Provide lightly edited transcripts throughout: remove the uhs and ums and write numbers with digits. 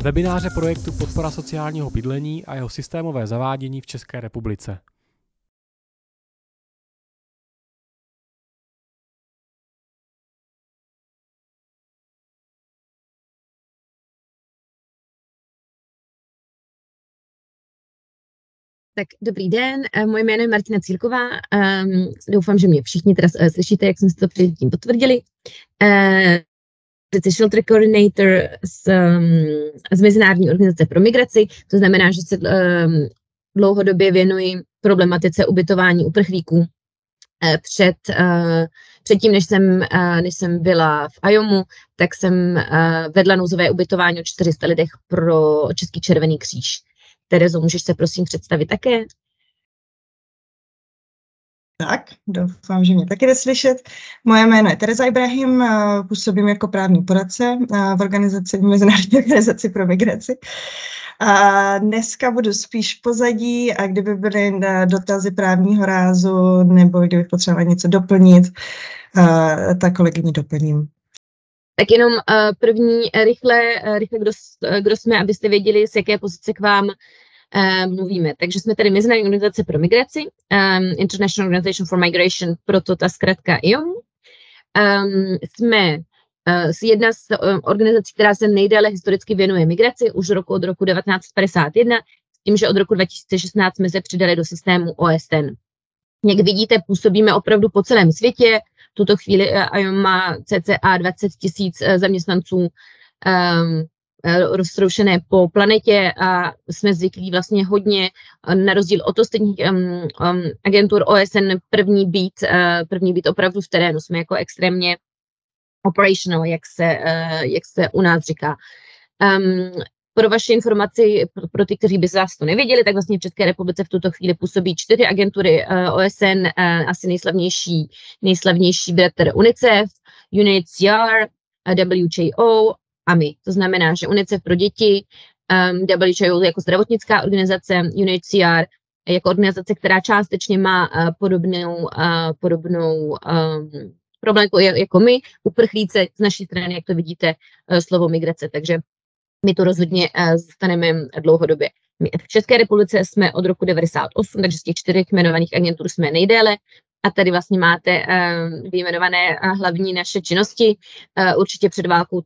webináře projektu Podpora sociálního bydlení a jeho systémové zavádění v České republice. Tak dobrý den, moje jméno je Martina Círková, doufám, že mě všichni teda slyšíte, jak jsme si to předtím potvrdili. Shelter Coordinator z Mezinárodní organizace pro migraci, to znamená, že se dlouhodobě věnuji problematice ubytování uprchlíků. Předtím, než jsem byla v IOMu, tak jsem vedla nouzové ubytování o 400 lidech pro Český červený kříž. Terezo, můžeš se prosím představit také? Tak, doufám, že mě taky jde slyšet. Moje jméno je Tereza Ibrahim, působím jako právní poradce v Mezinárodní organizaci pro migraci. A dneska budu spíš pozadí a kdyby byly dotazy právního rázu nebo kdybych potřebovala něco doplnit, tak kolegyni doplním. Tak jenom první rychle kdo jsme, abyste věděli, z jaké pozice k vám mluvíme. Takže jsme tady Mezinárodní organizace pro migraci, International Organization for Migration, proto ta zkratka IOM. Jsme jedna z organizací, která se nejdéle historicky věnuje migraci, už od roku 1951, s tím, že od roku 2016 jsme se přidali do systému OSN. Jak vidíte, působíme opravdu po celém světě. V tuto chvíli IOM má cca 20 000 zaměstnanců roztroušené po planetě a jsme zvyklí vlastně hodně, na rozdíl od ostatních agentur OSN, první být opravdu v terénu. Jsme jako extrémně operational, jak se u nás říká. Pro vaši informaci, pro ty, kteří by z vás to nevěděli, tak vlastně v České republice v tuto chvíli působí 4 agentury OSN, asi nejslavnější bratr UNICEF, UNHCR, WHO a my. To znamená, že UNICEF pro děti, WHO jako zdravotnická organizace, UNHCR jako organizace, která částečně má podobnou problémku jako my, uprchlíci z naší strany, jak to vidíte, slovo migrace, takže my to rozhodně zůstaneme dlouhodobě. My v České republice jsme od roku 1998, takže z těch 4 jmenovaných agentur jsme nejdéle. A tady vlastně máte vyjmenované hlavní naše činnosti. Určitě před válkou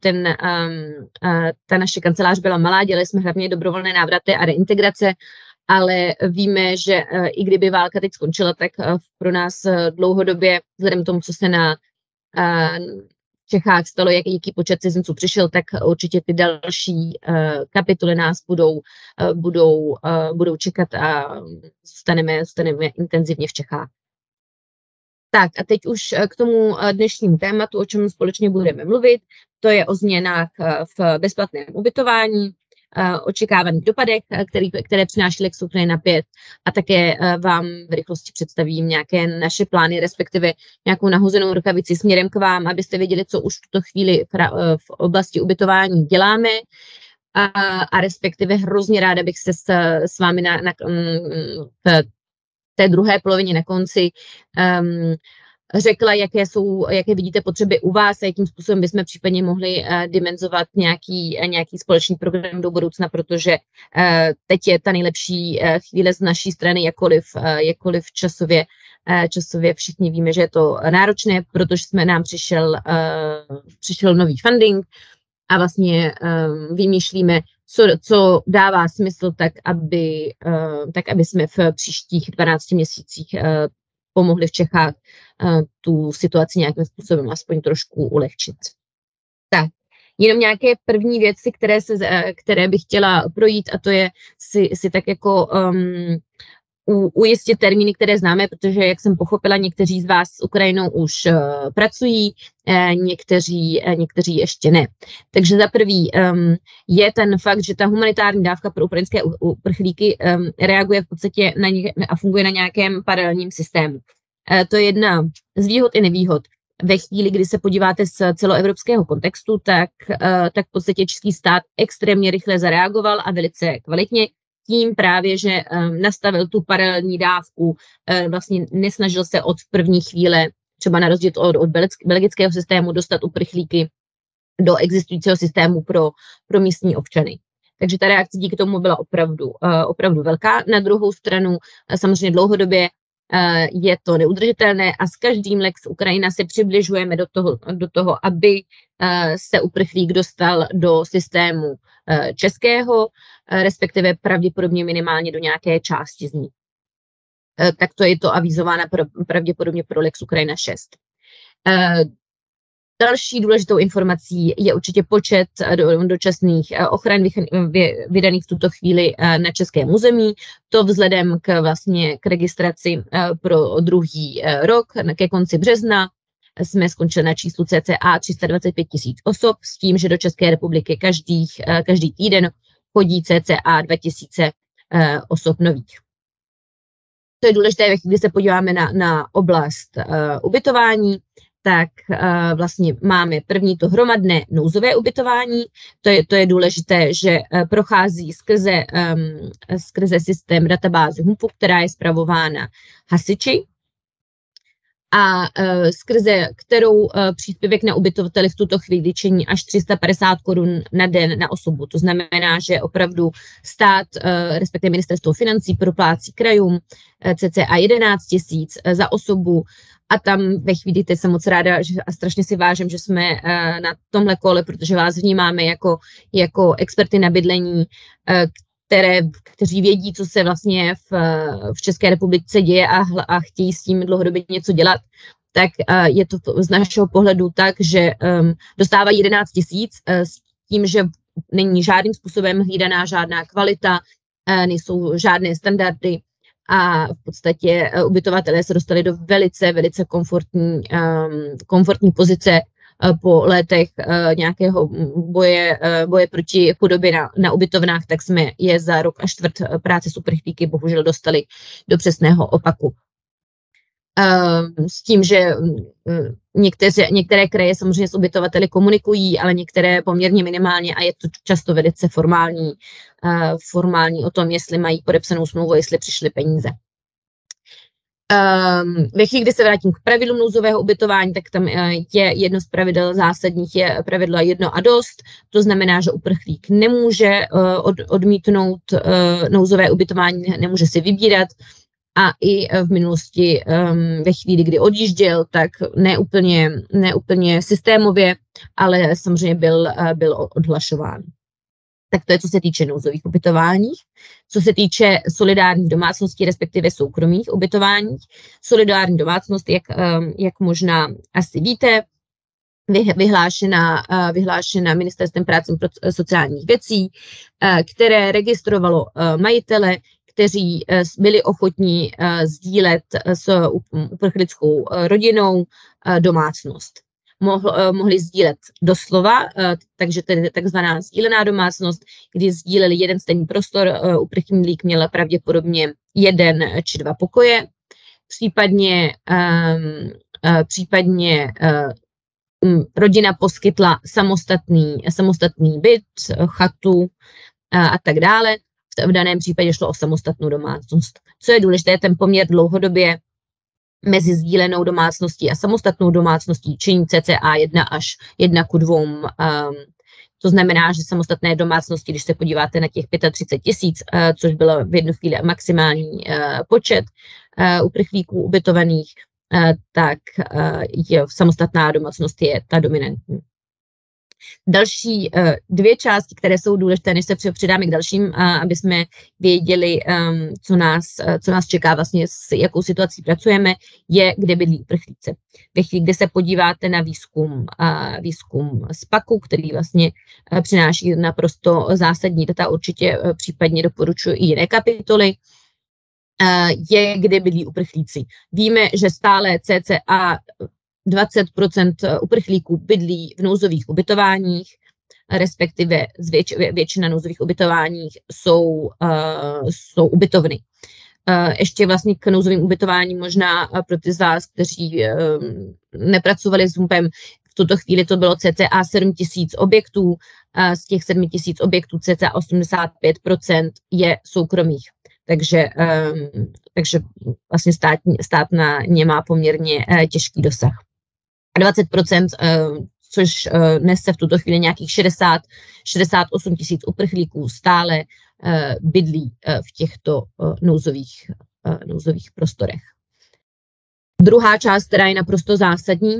ta naše kancelář byla malá, dělali jsme hlavně dobrovolné návraty a reintegrace, ale víme, že i kdyby válka teď skončila, tak pro nás dlouhodobě, vzhledem k tomu, co se na Čechách stalo, jaký počet cizinců přišel, tak určitě ty další kapitoly nás budou čekat a zůstaneme intenzivně v Čechách. Tak a teď už k tomu dnešnímu tématu, o čem společně budeme mluvit, to je o změnách v bezplatném ubytování, očekávaných dopadech, které přináší Lex Ukrajina 5 a také vám v rychlosti představím nějaké naše plány, respektive nějakou nahozenou rukavici směrem k vám, abyste věděli, co už v tuto chvíli v oblasti ubytování děláme a respektive hrozně ráda bych se s vámi v té druhé polovině na konci řekla, jaké vidíte potřeby u vás a jakým způsobem bychom případně mohli dimenzovat nějaký společný program do budoucna, protože teď je ta nejlepší chvíle z naší strany, jakkoliv časově všichni víme, že je to náročné, protože nám přišel nový funding a vlastně vymýšlíme, co dává smysl, tak aby jsme v příštích 12 měsících pomohli v Čechách tu situaci nějakým způsobem aspoň trošku ulehčit. Tak, jenom nějaké první věci, které bych chtěla projít, a to je si tak jako ujistit termíny, které známe, protože, jak jsem pochopila, někteří z vás s Ukrajinou už pracují, někteří ještě ne. Takže za prvý je ten fakt, že ta humanitární dávka pro ukrajinské uprchlíky reaguje v podstatě a funguje na nějakém paralelním systému. To je jedna z výhod i nevýhod. Ve chvíli, kdy se podíváte z celoevropského kontextu, tak v podstatě český stát extrémně rychle zareagoval a velice kvalitně. Tím právě, že nastavil tu paralelní dávku, vlastně nesnažil se od první chvíle, třeba na rozdíl od belgického systému, dostat uprchlíky do existujícího systému pro místní občany. takže ta reakce díky tomu byla opravdu velká. Na druhou stranu samozřejmě dlouhodobě je to neudržitelné a s každým Lex Ukrajina se přibližujeme do toho, aby se uprchlík dostal do systému českého, respektive pravděpodobně minimálně do nějaké části z ní. Tak to je to avizováno pravděpodobně pro Lex Ukrajina 6. Další důležitou informací je určitě počet dočasných ochran vydaných v tuto chvíli na českém území. To vzhledem k registraci pro druhý rok ke konci března jsme skončili na číslu cca 325 000 osob s tím, že do České republiky každý týden chodí cca 2000 osob nových. To je důležité, když se podíváme na oblast ubytování, tak vlastně máme první to hromadné nouzové ubytování. To je důležité, že prochází skrze systém databáze HUMPu, která je spravována hasiči a skrze kterou příspěvek na ubytovateli v tuto chvíli činí až 350 Kč na den na osobu. To znamená, že opravdu stát, respektive ministerstvo financí, proplácí krajům cca 11 000 za osobu. A tam ve chvíli, teď jsem moc ráda a strašně si vážím, že jsme na tomhle kole, protože vás vnímáme jako experty na bydlení, kteří vědí, co se vlastně v České republice děje a chtějí s tím dlouhodobě něco dělat, tak je to z našeho pohledu tak, že dostávají 11 000 s tím, že není žádným způsobem hlídaná žádná kvalita, nejsou žádné standardy, a v podstatě ubytovatelé se dostali do velice komfortní pozice po letech nějakého boje proti chudobě na ubytovnách, tak jsme je za rok a čtvrt práce s uprchlíky bohužel dostali do přesného opaku. S tím, že některé kraje samozřejmě s ubytovateli komunikují, ale některé poměrně minimálně a je to často velice formální o tom, jestli mají podepsanou smlouvu, jestli přišly peníze. Ve chvíli, kdy se vrátím k pravidlům nouzového ubytování, tak tam je jedno z pravidel zásadních, je pravidlo 1 a dost. To znamená, že uprchlík nemůže odmítnout nouzové ubytování, nemůže si vybírat. A i v minulosti ve chvíli, kdy odjížděl, tak neúplně systémově, ale samozřejmě byl odhlašován. Tak to je, co se týče nouzových ubytování. Co se týče solidárních domácností, respektive soukromých ubytování. Solidární domácnost, jak možná asi víte, vyhlášena Ministerstvem práce a sociálních věcí, které registrovalo majitele, kteří byli ochotní sdílet s uprchlickou rodinou domácnost. Mohli sdílet doslova, takže to je takzvaná sdílená domácnost, kdy sdíleli jeden stejný prostor, uprchlík měl pravděpodobně 1 či 2 pokoje, případně rodina poskytla samostatný byt, chatu a tak dále. V daném případě šlo o samostatnou domácnost. Co je důležité, ten poměr dlouhodobě mezi sdílenou domácností a samostatnou domácností činí cca 1 až 1:2. To znamená, že samostatné domácnosti, když se podíváte na těch 35 000, což bylo v jednu chvíli maximální počet uprchlíků ubytovaných, tak samostatná domácnost je ta dominantní. Další 2 části, které jsou důležité, než se přidáme k dalším, aby jsme věděli, co nás čeká, vlastně s jakou situací pracujeme, je, kde bydlí uprchlíci. Ve chvíli, kdy se podíváte na výzkum SPAKu, který vlastně přináší naprosto zásadní data, určitě případně doporučuji i jiné kapitoly, je, kde bydlí uprchlíci. Víme, že stále cca 20% uprchlíků bydlí v nouzových ubytováních, respektive většina nouzových ubytováních jsou ubytovny. Ještě vlastně k nouzovým ubytováním možná pro ty z vás, kteří nepracovali s HUMPem, v tuto chvíli to bylo cca 7 000 objektů, z těch 7 000 objektů cca 85% je soukromých. Takže vlastně stát na ně má poměrně těžký dosah. A 20%, což dnes se v tuto chvíli nějakých 68 000 uprchlíků stále bydlí v těchto nouzových prostorech. Druhá část, která je naprosto zásadní,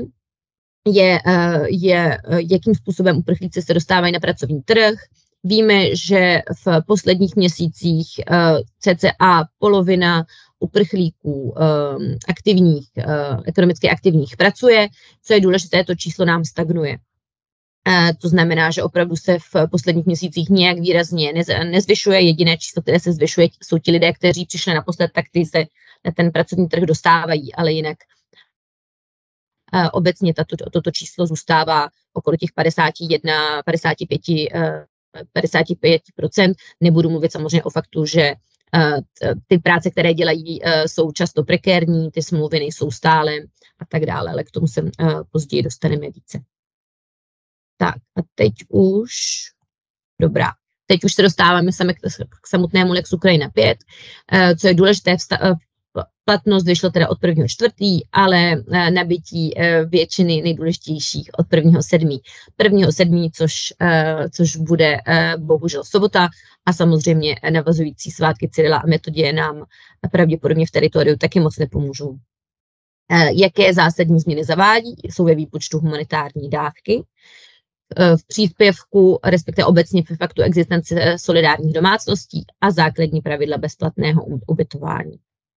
je jakým způsobem uprchlíci se dostávají na pracovní trh. Víme, že v posledních měsících cca polovina uprchlíků ekonomicky aktivních pracuje. Co je důležité, to číslo nám stagnuje. To znamená, že opravdu se v posledních měsících nějak výrazně nezvyšuje. Jediné číslo, které se zvyšuje, jsou ti lidé, kteří přišli naposled, tak ty se na ten pracovní trh dostávají, ale jinak obecně toto číslo zůstává okolo těch 55%. Nebudu mluvit samozřejmě o faktu, že ty práce, které dělají, jsou často prekérní, ty smlouvy nejsou stále a tak dále, ale k tomu se později dostaneme více. Tak a teď už se dostáváme k samotnému Lex Ukrajina 5, co je důležité, platnost vyšlo teda od 1.4., ale nabití většiny nejdůležitějších od 1.7. 1.7., což bude bohužel sobota a samozřejmě navazující svátky Cyrila a Metoděje nám pravděpodobně v teritoriu taky moc nepomůžou. Jaké zásadní změny zavádí? Jsou ve výpočtu humanitární dávky, v příspěvku, respektive obecně v faktu existence solidárních domácností a základní pravidla bezplatného ubytování.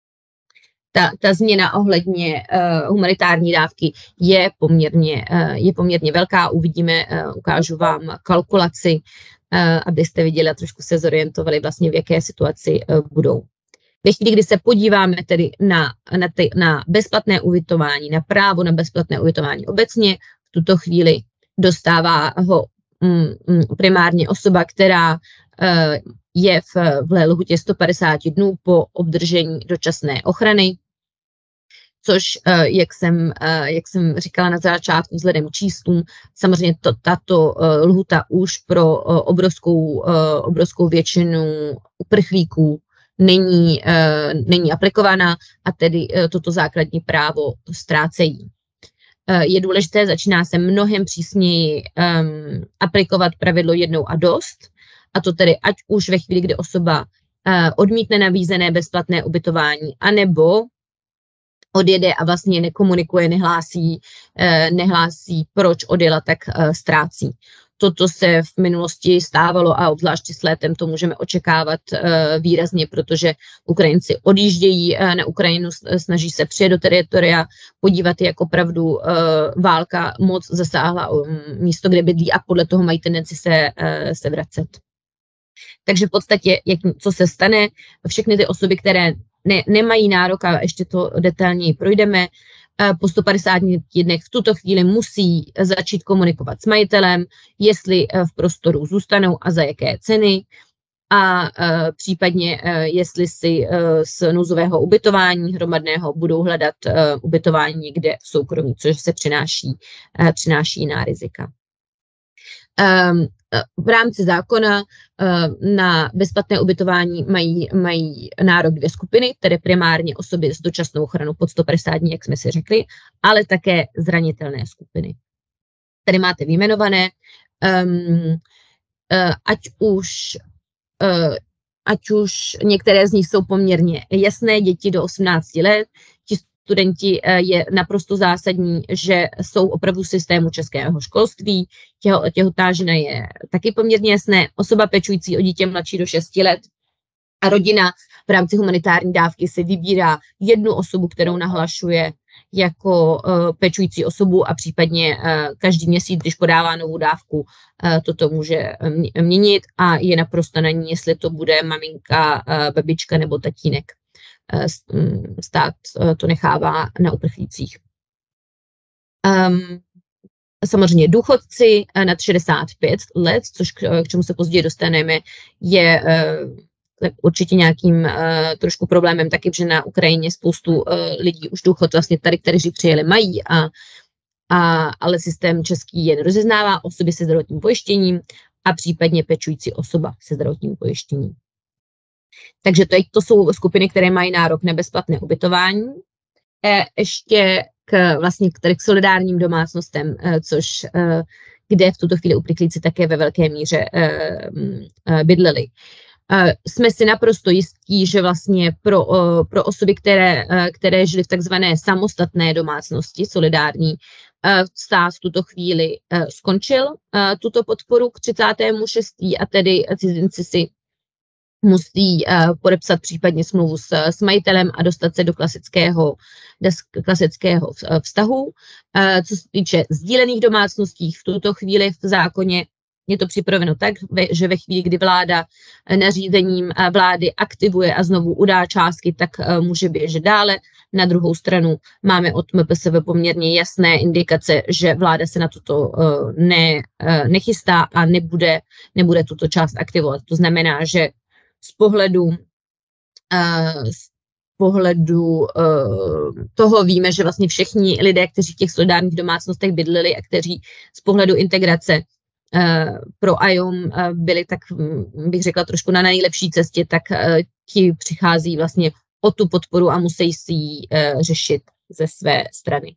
Ta změna ohledně humanitární dávky je poměrně velká. Ukážu vám kalkulaci, abyste viděli a trošku se zorientovali vlastně, v jaké situaci budou. Ve chvíli, kdy se podíváme tedy na bezplatné ubytování, na právo na bezplatné ubytování obecně, v tuto chvíli dostává ho primárně osoba, která je v lhůtě 150 dnů po obdržení dočasné ochrany, což, jak jsem říkala na začátku, vzhledem k číslům, samozřejmě tato lhůta už pro obrovskou většinu uprchlíků není aplikovaná a tedy toto základní právo ztrácejí. Je důležité, začíná se mnohem přísněji aplikovat pravidlo jednou a dost, a to tedy ať už ve chvíli, kdy osoba odmítne nabízené bezplatné ubytování, anebo odjede a vlastně nekomunikuje, nehlásí, proč odjela, tak ztrácí. Toto se v minulosti stávalo a obzvláště s létem to můžeme očekávat výrazně, protože Ukrajinci odjíždějí na Ukrajinu, snaží se přijet do teritoria, podívat, jak opravdu válka moc zasáhla místo, kde bydlí, a podle toho mají tendenci se vracet. Takže v podstatě, co se stane, všechny ty osoby, které nemají nárok, a ještě to detailněji projdeme, po 150 dnech v tuto chvíli musí začít komunikovat s majitelem, jestli v prostoru zůstanou a za jaké ceny, a případně jestli si z nouzového ubytování hromadného budou hledat ubytování někde v soukromí, což se přináší jiná rizika. V rámci zákona na bezplatné ubytování mají nárok dvě skupiny, tedy primárně osoby s dočasnou ochranou pod 150 dní, jak jsme si řekli, ale také zranitelné skupiny. Tady máte vyjmenované, ať už některé z nich jsou poměrně jasné, děti do 18 let, studenti, je naprosto zásadní, že jsou opravdu v systému českého školství. Těhotná žena je taky poměrně jasné, osoba pečující o dítě mladší do 6 let a rodina v rámci humanitární dávky si vybírá jednu osobu, kterou nahlašuje jako pečující osobu, a případně každý měsíc, když podává novou dávku, toto může měnit a je naprosto na ní, jestli to bude maminka, babička nebo tatínek. Stát to nechává na uprchlících. Samozřejmě důchodci nad 65 let, což k čemu se později dostaneme, je určitě nějakým trošku problémem taky, že na Ukrajině spoustu lidí už důchod vlastně tady, kteří přijeli, mají, ale systém český je rozeznává osoby se zdravotním pojištěním a případně pečující osoba se zdravotním pojištěním. Takže to jsou skupiny, které mají nárok na bezplatné ubytování. Ještě k solidárním domácnostem, kde v tuto chvíli uprchlíci také ve velké míře bydleli. Jsme si naprosto jistí, že vlastně pro osoby, které žily v takzvané samostatné domácnosti solidární, stát v tuto chvíli skončil tuto podporu k 36. a tedy cizinci si musí podepsat případně smlouvu s majitelem a dostat se do klasického vztahu. Co se týče sdílených domácností, v tuto chvíli v zákoně je to připraveno tak, že ve chvíli, kdy vláda nařízením vlády aktivuje a znovu udá částky, tak může běžet dále. Na druhou stranu máme od MPSV poměrně jasné indikace, že vláda se na toto nechystá a nebude tuto část aktivovat. To znamená, že z pohledu toho víme, že vlastně všichni lidé, kteří v těch solidárních domácnostech bydleli a kteří z pohledu integrace pro IOM byli, tak bych řekla, trošku na nejlepší cestě, tak ti přichází vlastně o tu podporu a musí si ji řešit ze své strany.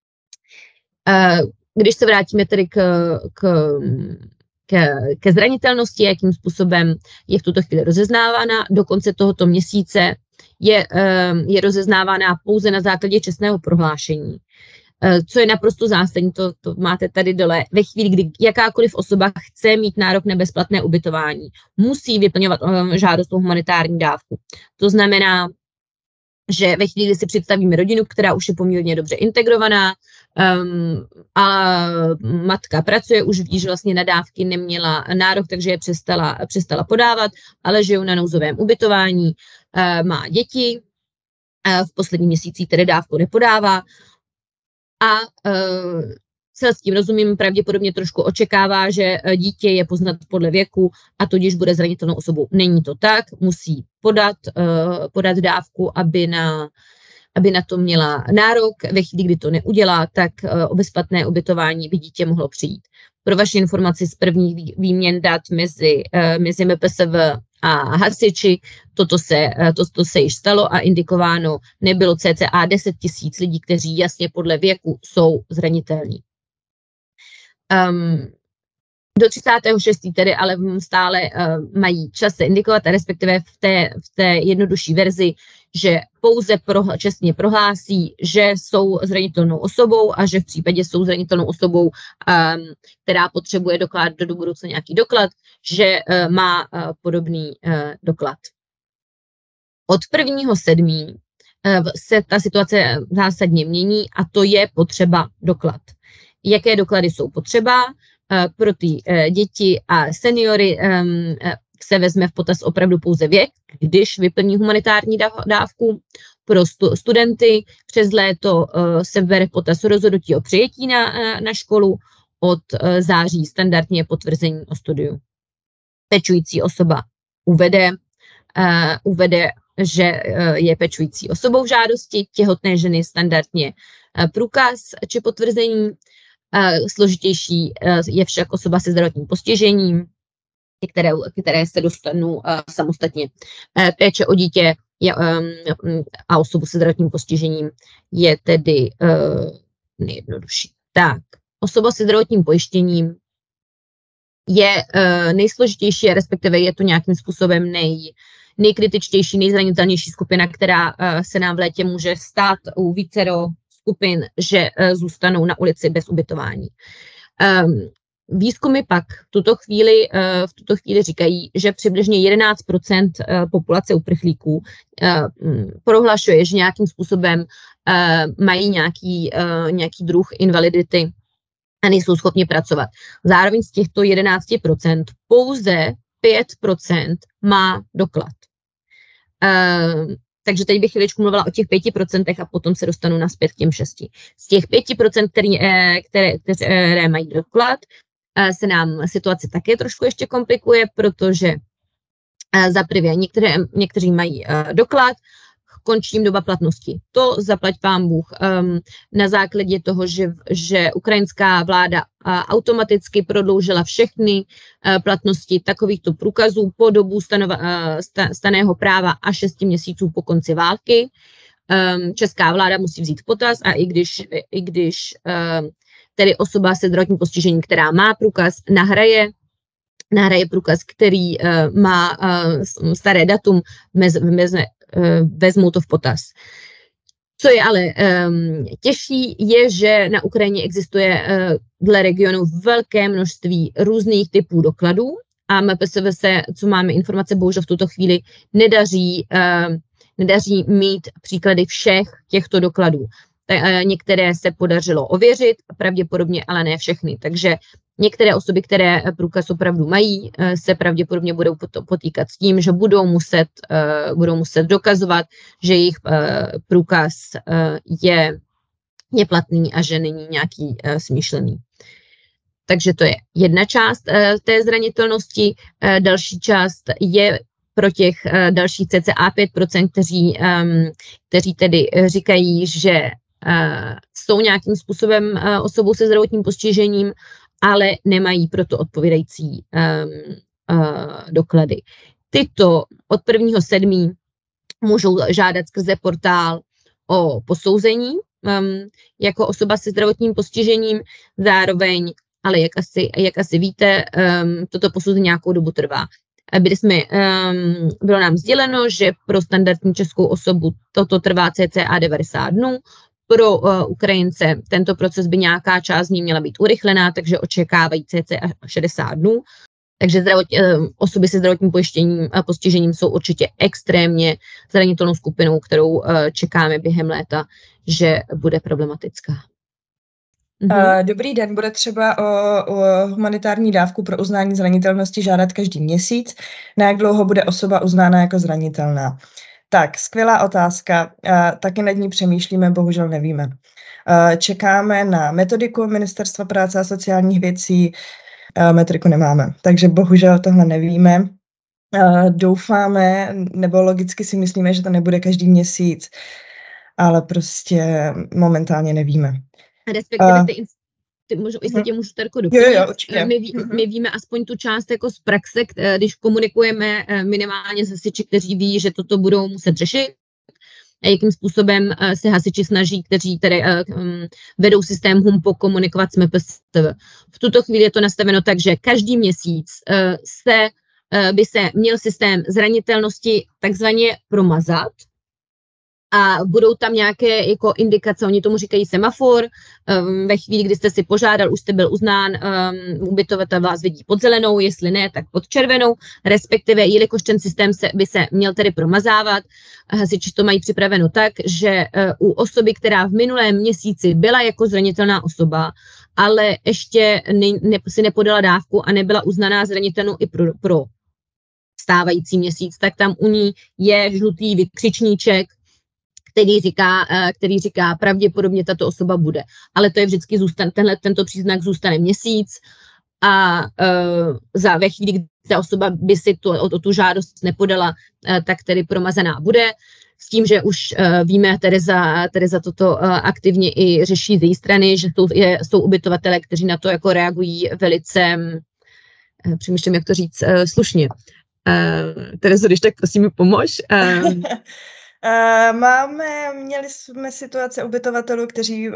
Když se vrátíme tedy ke zranitelnosti, jakým způsobem je v tuto chvíli rozeznávána, do konce tohoto měsíce je rozeznávána pouze na základě čestného prohlášení. Co je naprosto zásadní, to máte tady dole, ve chvíli, kdy jakákoliv osoba chce mít nárok na bezplatné ubytování, musí vyplňovat žádost o humanitární dávku. To znamená, že ve chvíli, kdy si představíme rodinu, která už je poměrně dobře integrovaná, a matka pracuje, už ví, že vlastně na dávky neměla nárok, takže je přestala podávat, ale žijou na nouzovém ubytování, má děti, v posledním měsíci tedy dávku nepodává a selským rozumím pravděpodobně trošku očekává, že dítě je poznat podle věku a tudíž bude zranitelnou osobou. Není to tak, musí podat dávku, aby na to měla nárok. Ve chvíli, kdy to neudělá, tak o bezplatné ubytování by dítě mohlo přijít. Pro vaši informaci z prvních výměn dat mezi MPSV a hasiči, to se již stalo a indikováno nebylo cca 10 000 lidí, kteří jasně podle věku jsou zranitelní. Do 36. tedy ale stále mají čas se indikovat, a respektive v té jednodušší verzi, že pouze čestně prohlásí, že jsou zranitelnou osobou a že v případě jsou zranitelnou osobou, která potřebuje dokládat do budoucna nějaký doklad, že má podobný doklad. Od 1.7. se ta situace zásadně mění a to je potřeba doklad. Jaké doklady jsou potřeba? Pro ty děti a seniory se vezme v potaz opravdu pouze věk, když vyplní humanitární dávku. Pro studenty přes léto se bere v potaz rozhodnutí o přijetí na školu, od září standardně potvrzení o studiu. Pečující osoba uvede, že je pečující osobou v žádosti, těhotné ženy standardně průkaz či potvrzení. Složitější je však osoba se zdravotním postižením, které se dostanou samostatně. Péče o dítě a osobu se zdravotním postižením je tedy nejjednodušší. Tak, osoba se zdravotním pojištěním je nejsložitější, respektive je to nějakým způsobem nejkritičtější, nejzranitelnější skupina, která se nám v létě může stát u vícero skupin, že zůstanou na ulici bez ubytování. Výzkumy pak v tuto chvíli říkají, že přibližně 11% populace uprchlíků prohlašuje, že nějakým způsobem mají nějaký druh invalidity a nejsou schopni pracovat. Zároveň z těchto 11% pouze 5% má doklad. Takže teď bych chvíličku mluvila o těch 5% a potom se dostanu nazpět k těm 6. Z těch 5%, které mají doklad, se nám situace také trošku ještě komplikuje, protože za prvé někteří mají doklad, končí jim doba platnosti. To zaplať pán Bůh na základě toho, že ukrajinská vláda automaticky prodloužila všechny platnosti takovýchto průkazů po dobu staného práva a 6 měsíců po konci války. česká vláda musí vzít v potaz a i když tedy osoba se zdravotním postižením, která má průkaz, nahraje průkaz, který má staré datum, vezmou to v potaz. Co je ale těžší, je, že na Ukrajině existuje dle regionu velké množství různých typů dokladů a MPSV se, co máme informace, bohužel v tuto chvíli nedaří mít příklady všech těchto dokladů. Některé se podařilo ověřit, pravděpodobně, ale ne všechny. Takže některé osoby, které průkaz opravdu mají, se pravděpodobně budou potýkat s tím, že budou muset dokazovat, že jejich průkaz je platný a že není nějaký smýšlený. Takže to je jedna část té zranitelnosti. Další část je pro těch dalších cca 5%, kteří tedy říkají, že jsou nějakým způsobem osobou se zdravotním postižením, ale nemají proto odpovídající doklady. Tyto od 1.7. můžou žádat skrze portál o posouzení jako osoba se zdravotním postižením, zároveň, ale jak asi víte, toto posouzení nějakou dobu trvá. Bylo nám sděleno, že pro standardní českou osobu toto trvá cca 90 dnů, pro Ukrajince tento proces by nějaká část z ní měla být urychlená, takže očekávají cca 60 dnů. Takže osoby se zdravotním postižením jsou určitě extrémně zranitelnou skupinou, kterou čekáme během léta, že bude problematická. Dobrý den, bude třeba o humanitární dávku pro uznání zranitelnosti žádat každý měsíc. Na jak dlouho bude osoba uznána jako zranitelná? Tak, skvělá otázka. Taky nad ní přemýšlíme, bohužel nevíme. Čekáme na metodiku Ministerstva práce a sociálních věcí. Metodiku nemáme, takže bohužel tohle nevíme. Doufáme, nebo logicky si myslíme, že to nebude každý měsíc, ale prostě momentálně nevíme. Respektive jestli tě můžu Terko doplnit. Určitě. My víme aspoň tu část jako z praxe, když komunikujeme minimálně s hasiči, kteří ví, že toto budou muset řešit, a jakým způsobem se hasiči snaží, kteří tedy vedou systém HUMPO, komunikovat s MPSV. V tuto chvíli je to nastaveno tak, že každý měsíc by se měl systém zranitelnosti takzvaně promazat, a budou tam nějaké jako indikace, oni tomu říkají semafor, ve chvíli, kdy jste si požádal, už jste byl uznán, ubytovatel vás vidí pod zelenou, jestli ne, tak pod červenou, respektive, jelikož ten systém by se měl tedy promazávat, hasiči to mají připraveno tak, že u osoby, která v minulém měsíci byla jako zranitelná osoba, ale ještě si nepodala dávku a nebyla uznaná zranitelnou i pro stávající měsíc, tak tam u ní je žlutý vykřičníček, který říká, pravděpodobně tato osoba bude. Ale to je vždycky tento příznak zůstane měsíc a ve chvíli, kdy ta osoba by si o tu žádost nepodala, tak tedy promazaná bude. S tím, že už víme, Tereza toto aktivně i řeší z její strany, že jsou ubytovatelé, kteří na to jako reagují velice, přemýšlím, jak to říct, slušně. Terezo, když tak prosím mi pomož. Měli jsme situace ubytovatelů, kteří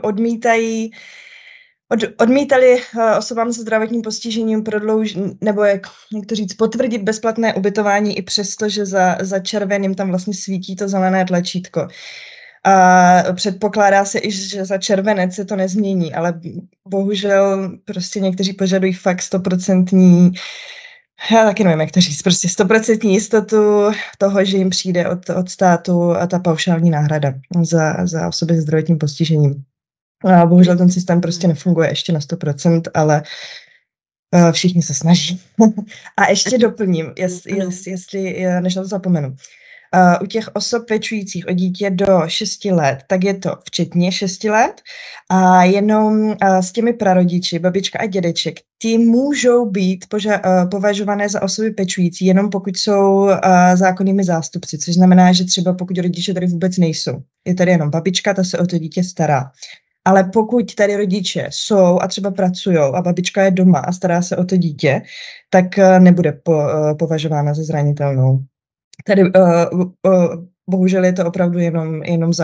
odmítali osobám se zdravotním postižením nebo jak to říct, potvrdit bezplatné ubytování i přesto, že za červeným tam vlastně svítí to zelené tlačítko. A předpokládá se i, že za červenec se to nezmění, ale bohužel prostě někteří požadují fakt 100%. Já taky nevím, jak to říct, prostě 100% jistotu toho, že jim přijde od státu a ta paušální náhrada za osoby se zdravotním postižením. A bohužel ten systém prostě nefunguje ještě na 100%, ale všichni se snaží. A ještě doplním, jestli než na to zapomenu. U těch osob pečujících o dítě do 6 let, tak je to včetně 6 let a jenom s těmi prarodiči, babička a dědeček, ty můžou být považované za osoby pečující, jenom pokud jsou zákonnými zástupci, což znamená, že třeba pokud rodiče tady vůbec nejsou. Je tady jenom babička, ta se o to dítě stará. Ale pokud tady rodiče jsou a třeba pracujou a babička je doma a stará se o to dítě, tak nebude považována za zranitelnou. Tady bohužel je to opravdu jenom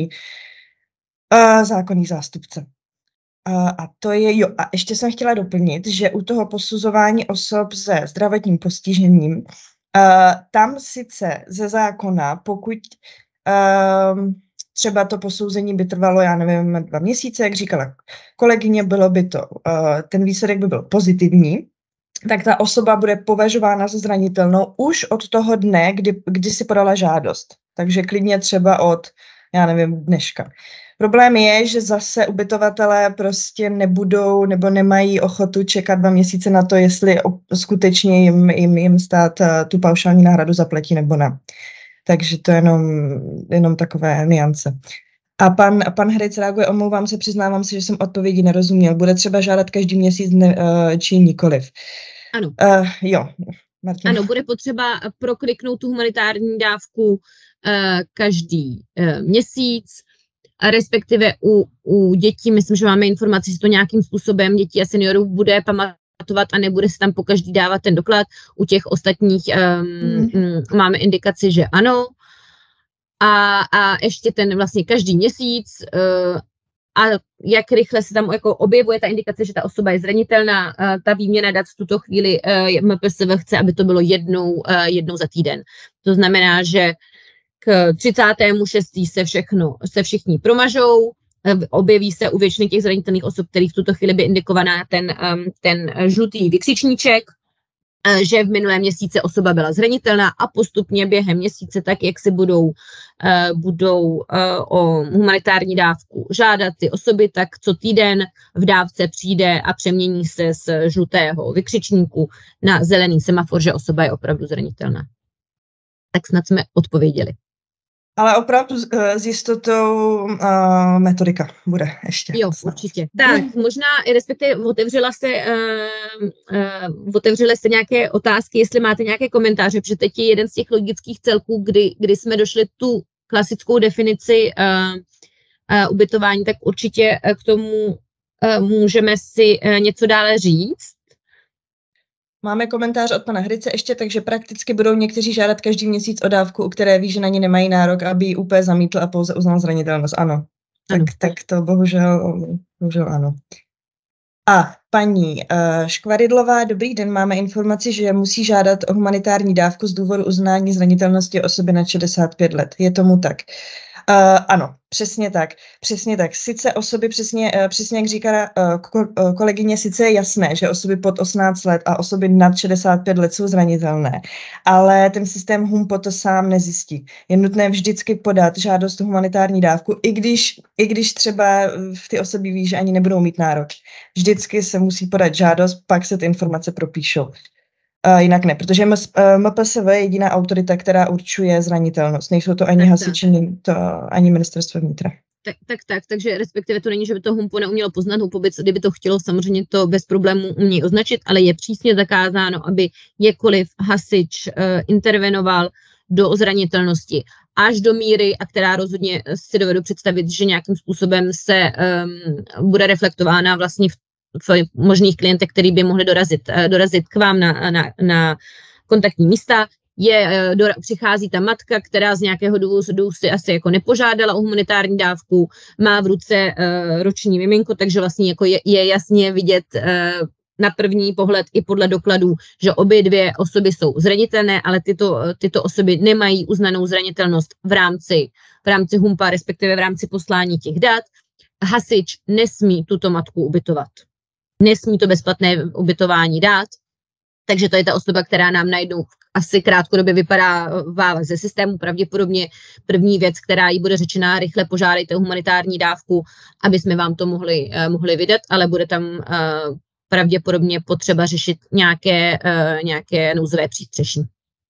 zákonný zástupce. A to je, jo, a ještě jsem chtěla doplnit, že u toho posuzování osob se zdravotním postižením, tam sice ze zákona, pokud třeba to posouzení by trvalo, já nevím, 2 měsíce, jak říkala kolegyně, bylo by to, ten výsledek by byl pozitivní, tak ta osoba bude považována za zranitelnou už od toho dne, kdy si podala žádost. Takže klidně třeba od, já nevím, dneška. Problém je, že zase ubytovatelé prostě nebudou nebo nemají ochotu čekat 2 měsíce na to, jestli skutečně jim stát tu paušální náhradu zaplatí nebo ne. Takže to je jenom takové niance. A pan Hryc reaguje, omlouvám se, přiznávám se, že jsem odpovědi nerozuměl. Bude třeba žádat každý měsíc či nikoliv? Ano. Jo. Martin. Ano, bude potřeba prokliknout tu humanitární dávku každý měsíc, a respektive u dětí, myslím, že máme informaci, že to nějakým způsobem dětí a seniorů bude pamatovat a nebude se tam pokaždý dávat ten doklad. U těch ostatních máme indikaci, že ano. A ještě ten vlastně každý měsíc a jak rychle se tam jako objevuje ta indikace, že ta osoba je zranitelná, ta výměna dat v tuto chvíli MPSV chce, aby to bylo jednou za týden. To znamená, že k 30.6. se všichni promažou, objeví se u většiny těch zranitelných osob, kterých v tuto chvíli by indikovaná ten žlutý vykřičníček, že v minulém měsíci osoba byla zranitelná a postupně během měsíce, tak jak si budou o humanitární dávku žádat ty osoby, tak co týden v dávce přijde a přemění se z žlutého vykřičníku na zelený semafor, že osoba je opravdu zranitelná. Tak snad jsme odpověděli. Ale opravdu s jistotou metodika bude ještě. Jo, určitě. Tak, možná, respektive otevřely se nějaké otázky, jestli máte nějaké komentáře, protože teď je jeden z těch logických celků, kdy jsme došli tu klasickou definici ubytování, tak určitě k tomu můžeme si něco dále říct. Máme komentář od pana Hryce ještě, takže prakticky budou někteří žádat každý měsíc o dávku, u které ví, že na ní nemají nárok, aby ji úplně zamítl a pouze uznal zranitelnost. Ano. Tak to bohužel ano. A paní Škvaridlová, dobrý den, máme informaci, že musí žádat o humanitární dávku z důvodu uznání zranitelnosti osoby nad 65 let. Je tomu tak? Ano, přesně tak. Sice osoby, přesně jak říká kolegyně, sice je jasné, že osoby pod 18 let a osoby nad 65 let jsou zranitelné, ale ten systém HUMPO to sám nezjistí. Je nutné vždycky podat žádost o humanitární dávku, i když třeba ty osoby ví, že ani nebudou mít nárok. Vždycky se musí podat žádost, pak se ty informace propíšou. Jinak ne, protože MPSV je jediná autorita, která určuje zranitelnost. Nejsou to ani hasiči, ani ministerstvo vnitra. Takže respektive to není, že by to HUMPO neumělo poznat, HUMPO by, kdyby to chtělo, samozřejmě to bez problémů umějí označit, ale je přísně zakázáno, aby jakkoliv hasič intervenoval do zranitelnosti až do míry, a která rozhodně si dovedu představit, že nějakým způsobem se bude reflektována vlastně v možných klientech, který by mohli dorazit k vám na kontaktní místa. Přichází ta matka, která z nějakého důvodu si asi jako nepožádala o humanitární dávku, má v ruce roční miminko, takže vlastně jako je jasně vidět na první pohled i podle dokladů, že obě dvě osoby jsou zranitelné, ale tyto osoby nemají uznanou zranitelnost v rámci HUMPA, respektive v rámci poslání těch dat. Hasič nesmí tuto matku ubytovat. Nesmí to bezplatné ubytování dát, takže to je ta osoba, která nám najednou asi krátkodobě vypadá ze systému. Pravděpodobně první věc, která jí bude řečená, rychle požádejte o humanitární dávku, aby jsme vám to mohli vydat, ale bude tam pravděpodobně potřeba řešit nějaké nouzové přístřeší.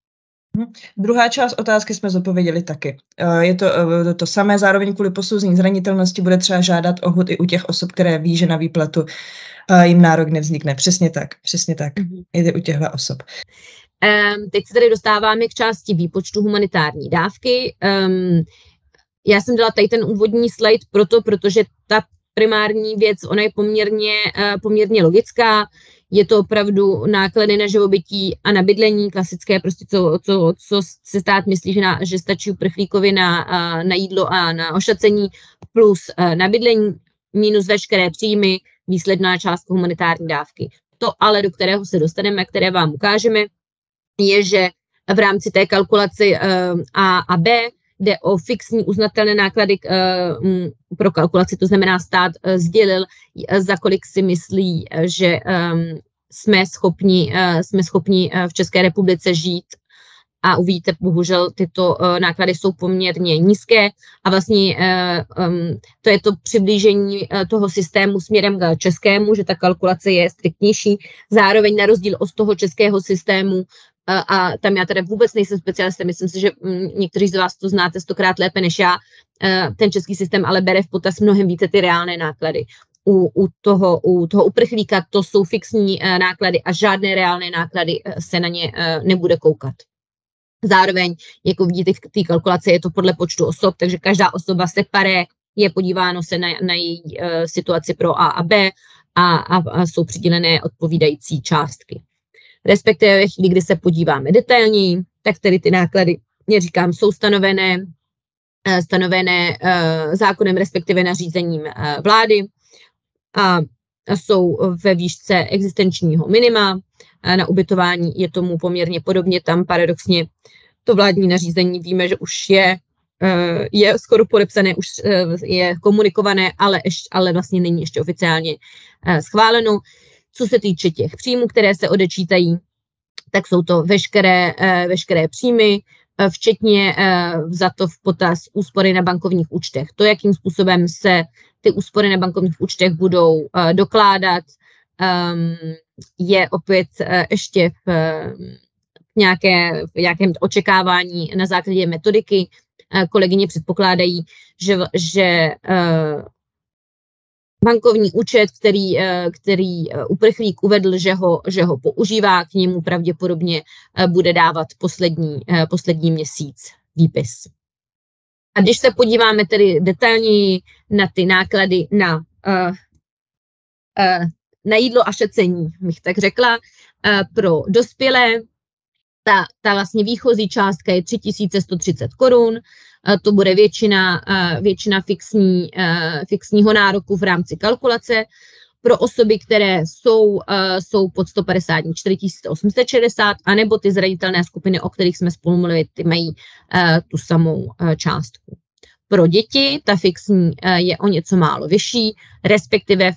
Druhá část otázky jsme zodpověděli taky. Je to samé, zároveň kvůli posouzení zranitelnosti bude třeba žádat o HUD i u těch osob, které ví, že na výplatu jim nárok nevznikne. Přesně tak. Je u těchto osob. Teď se tady dostáváme k části výpočtu humanitární dávky. Já jsem dala tady ten úvodní slide protože ta primární věc, ona je poměrně logická. je to opravdu náklady na živobytí a na bydlení, klasické prostě, co se stát myslí, že stačí uprchlíkovi na jídlo a na ošacení, plus na bydlení, minus veškeré příjmy, výsledná částka humanitární dávky. To ale, do kterého se dostaneme, které vám ukážeme, je, že v rámci té kalkulace A a B jde o fixní uznatelné náklady pro kalkulaci, to znamená stát sdělil, za kolik si myslí, že jsme schopni v České republice žít. A uvidíte, bohužel tyto náklady jsou poměrně nízké a vlastně to je to přiblížení toho systému směrem k českému, že ta kalkulace je striktnější. Zároveň na rozdíl od toho českého systému, a tam já teda vůbec nejsem specialista, myslím si, že někteří z vás to znáte 100krát lépe než já, ten český systém ale bere v potaz mnohem více ty reálné náklady. U toho uprchlíka to jsou fixní náklady a žádné reálné náklady se na ně nebude koukat. Zároveň, jako vidíte v té kalkulaci, je to podle počtu osob, takže každá osoba separé je podíváno se na její situaci pro A a B a jsou přidělené odpovídající částky. Respektive ve chvíli, kdy se podíváme detailněji, tak tedy ty náklady, jak říkám, jsou stanovené zákonem, respektive nařízením vlády a jsou ve výšce existenčního minima. Na ubytování je tomu poměrně podobně, tam paradoxně to vládní nařízení víme, že už je skoro podepsané, už je komunikované, ale vlastně není ještě oficiálně schváleno. Co se týče těch příjmů, které se odečítají, tak jsou to veškeré příjmy, včetně vzato v potaz úspory na bankovních účtech. To, jakým způsobem se ty úspory na bankovních účtech budou dokládat, je opět ještě v nějakém očekávání na základě metodiky. Kolegyně předpokládají, že bankovní účet, který uprchlík uvedl, že ho používá, k němu pravděpodobně bude dávat poslední měsíc výpis. A když se podíváme tedy detailněji na ty náklady na jídlo a šecení, bych tak řekla, pro dospělé, ta vlastně výchozí částka je 3130 korun, to bude většina fixního nároku v rámci kalkulace. Pro osoby, které jsou pod 150 dní 4860, anebo ty zranitelné skupiny, o kterých jsme spolu mluvili, ty mají tu samou částku. Pro děti ta fixní je o něco málo vyšší, respektive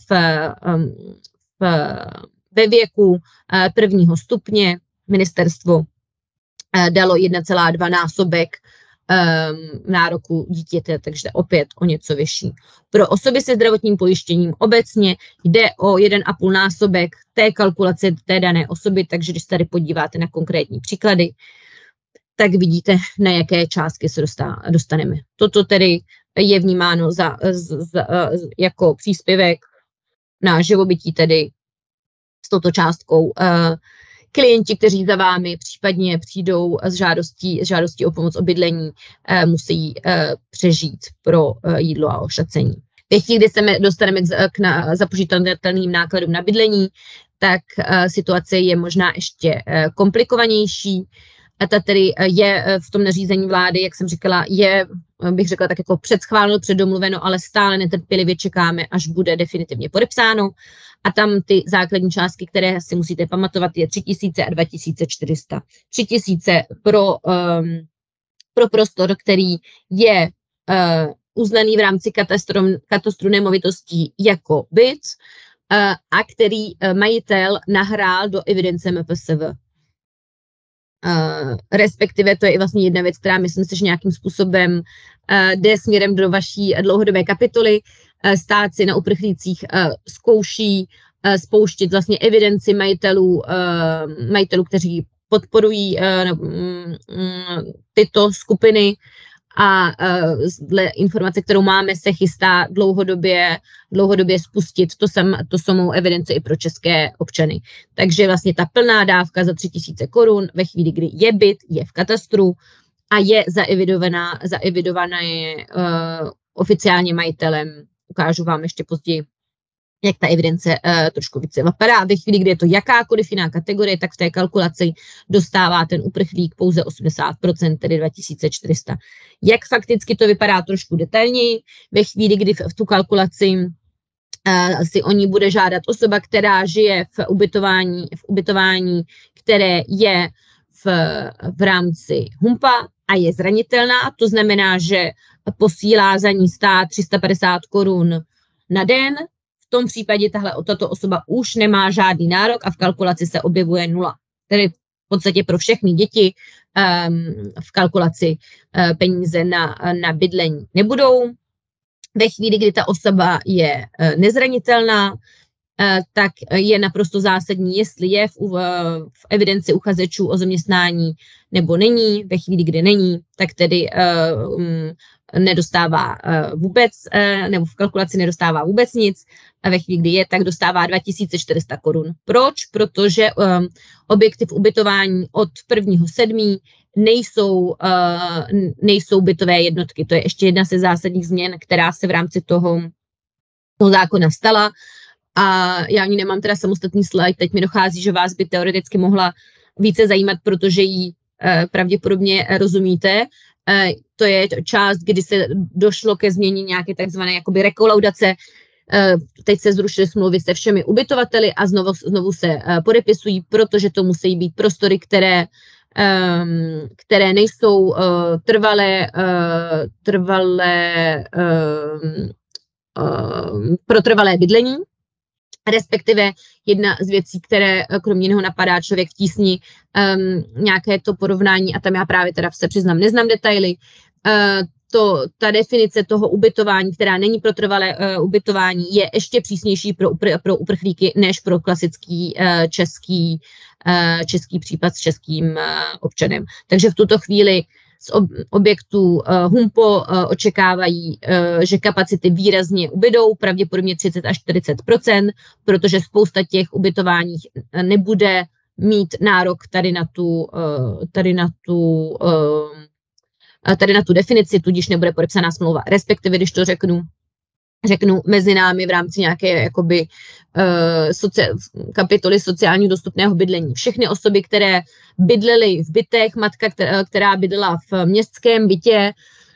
ve věku prvního stupně ministerstvo dalo 1,2 násobek nároku dítěte, takže opět o něco vyšší. Pro osoby se zdravotním pojištěním obecně jde o 1,5 násobek té kalkulace té dané osoby, takže když se tady podíváte na konkrétní příklady, tak vidíte, na jaké částky se dostaneme. Toto tedy je vnímáno jako příspěvek na živobytí, tedy s touto částkou. Klienti, kteří za vámi případně přijdou s žádostí o pomoc o bydlení, musí přežít pro jídlo a ošacení. Ve chvíli, kdy se dostaneme k započítatelným nákladům na bydlení, tak situace je možná ještě komplikovanější. A ta tedy je v tom nařízení vlády, jak jsem říkala, bych řekla tak jako předschváleno, předdomluveno, ale stále netrpělivě čekáme, až bude definitivně podepsáno. A tam ty základní částky, které si musíte pamatovat, je 3000 a 2400. 3000 pro prostor, který je uznaný v rámci katastru nemovitostí jako byt a který majitel nahrál do evidence MPSV. Respektive to je i vlastně jedna věc, která myslím si, že nějakým způsobem jde směrem do vaší dlouhodobé kapitoly. Stát si na uprchlících zkouší spouštět vlastně evidenci majitelů, kteří podporují tyto skupiny a dle informace, kterou máme, se chystá dlouhodobě spustit to samou evidenci i pro české občany. Takže vlastně ta plná dávka za 3000 korun ve chvíli, kdy je byt, je v katastru a je zaevidovaná oficiálně majitelem. Ukážu vám ještě později jak ta evidence trošku více vypadá. Ve chvíli, kdy je to jakákoliv jiná kategorie, tak v té kalkulaci dostává ten uprchlík pouze 80%, tedy 2400. Jak fakticky to vypadá trošku detailněji, ve chvíli, kdy v tu kalkulaci si o ní bude žádat osoba, která žije v ubytování, které je v rámci HUMPA a je zranitelná, to znamená, že posílá za ní stát 350 korun na den. V tom případě tato osoba už nemá žádný nárok a v kalkulaci se objevuje 0. Tedy v podstatě pro všechny děti v kalkulaci peníze na bydlení nebudou. Ve chvíli, kdy ta osoba je nezranitelná, tak je naprosto zásadní, jestli je v evidenci uchazečů o zaměstnání nebo není. Ve chvíli, kdy není, tak tedy nedostává vůbec, nebo v kalkulaci nedostává vůbec nic. A ve chvíli, kdy je, tak dostává 2400 korun. Proč? Protože objekty v ubytování od 1.7. nejsou bytové jednotky. To je ještě jedna ze zásadních změn, která se v rámci toho zákona stala. A já ani nemám teda samostatný slide, teď mi dochází, že vás by teoreticky mohla více zajímat, protože ji pravděpodobně rozumíte. To je část, kdy se došlo ke změně nějaké takzvané jakoby rekolaudace. Teď se zrušily smlouvy se všemi ubytovateli a znovu se podepisují, protože to musí být prostory, které nejsou pro trvalé bydlení. Respektive jedna z věcí, které kromě jiného napadá člověk v tísni, nějaké to porovnání, a tam já právě teda se přiznám, neznám detaily, ta definice toho ubytování, která není pro trvalé ubytování, je ještě přísnější pro uprchlíky než pro klasický český případ s českým občanem. Takže v tuto chvíli z objektů HUMPO očekávají, že kapacity výrazně ubydou, pravděpodobně 30 až 40%, protože spousta těch ubytování nebude mít nárok tady na tu definici, tudíž nebude podepsaná smlouva. Respektive, když to řeknu mezi námi v rámci nějaké jakoby kapitoly sociálního dostupného bydlení. Všechny osoby, které bydlely v bytech, matka, která bydlela v městském bytě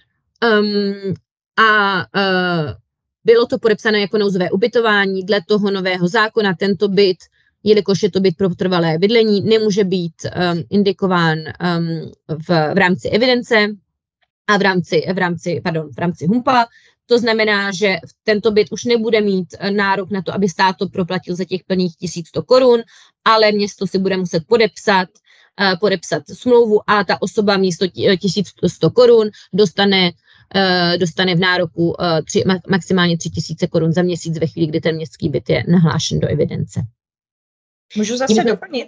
bylo to podepsané jako nouzové ubytování, dle toho nového zákona tento byt, jelikož je to byt pro trvalé bydlení, nemůže být indikován v rámci evidence a v rámci HUMPA. To znamená, že tento byt už nebude mít nárok na to, aby stát to proplatil za těch plných 1100 korun, ale město si bude muset podepsat smlouvu a ta osoba místo 1100 korun dostane v nároku maximálně 3000 korun za měsíc ve chvíli, kdy ten městský byt je nahlášen do evidence. Můžu zase doplnit?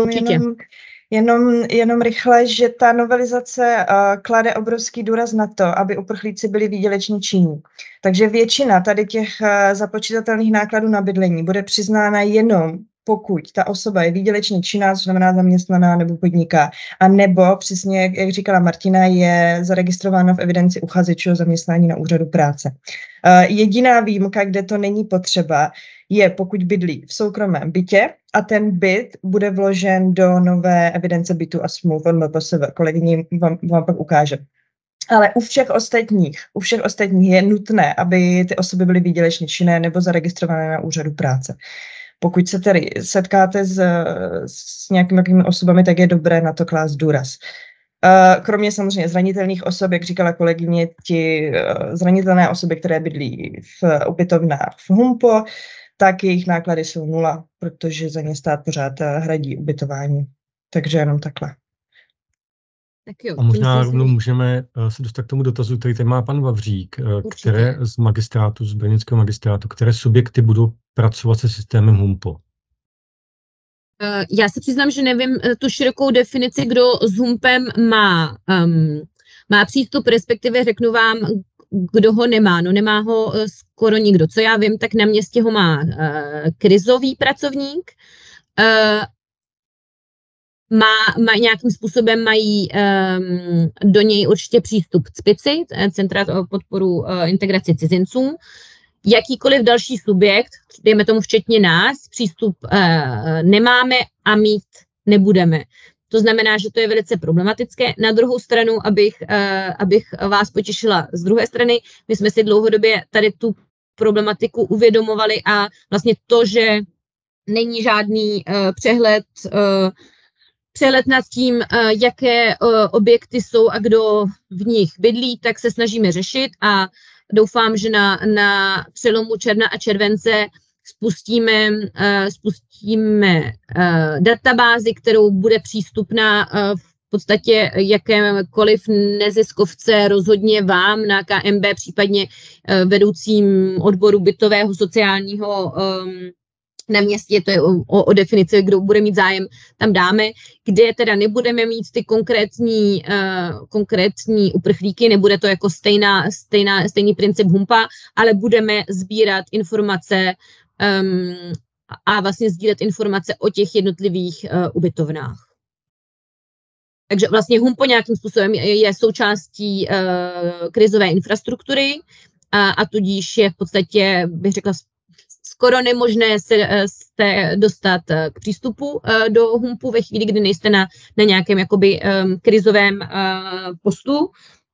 Jenom rychle, že ta novelizace klade obrovský důraz na to, aby uprchlíci byli výdělečně činní. Takže většina tady těch započítatelných nákladů na bydlení bude přiznána jenom pokud ta osoba je výdělečně činná, což znamená zaměstnaná nebo podniká, a nebo přesně, jak říkala Martina, je zaregistrována v evidenci uchazečů o zaměstnání na úřadu práce. Jediná výjimka, kde to není potřeba, je pokud bydlí v soukromém bytě a ten byt bude vložen do nové evidence bytu a smluv od MPSV. Kolegyně vám pak ukáže. Ale u všech ostatních je nutné, aby ty osoby byly výdělečně činné nebo zaregistrované na úřadu práce. Pokud se tedy setkáte s nějakými osobami, tak je dobré na to klást důraz. Kromě samozřejmě zranitelných osob, jak říkala kolegyně, ti zranitelné osoby, které bydlí v ubytovnách v HUMPO, tak jejich náklady jsou 0, protože za ně stát pořád hradí ubytování. Takže jenom takhle. Tak jo, a možná rovnou můžeme se dostat k tomu dotazu, který tady má pan Vavřík, které z brněnského magistrátu, které subjekty budou pracovat se systémem HUMPO? Já se přiznám, že nevím tu širokou definici, kdo s HUMPem má přístup, respektive řeknu vám, kdo ho nemá. No nemá ho skoro nikdo. Co já vím, tak na městě ho má krizový pracovník, nějakým způsobem mají do něj určitě přístup CPICy, Centra pro podporu integrace cizinců. jakýkoliv další subjekt, dejme tomu včetně nás, přístup nemáme a mít nebudeme. To znamená, že to je velice problematické. Na druhou stranu, abych vás potěšila z druhé strany, my jsme si dlouhodobě tady tu problematiku uvědomovali a vlastně to, že není žádný přehled nad tím, jaké objekty jsou a kdo v nich bydlí, tak se snažíme řešit a doufám, že na přelomu června a července spustíme databázi, kterou bude přístupná v podstatě jakémkoliv neziskovce, rozhodně vám na KMB, případně vedoucím odboru bytového sociálního na městě, to je o definici, kdo bude mít zájem, tam dáme, kde teda nebudeme mít ty konkrétní uprchlíky, nebude to jako stejný princip HUMPA, ale budeme sbírat informace a vlastně sdílet informace o těch jednotlivých ubytovnách. Takže vlastně HUMPO nějakým způsobem je součástí krizové infrastruktury a tudíž je v podstatě, bych řekla, skoro nemožné se dostat k přístupu do HUMPu ve chvíli, kdy nejste na nějakém jakoby krizovém postu,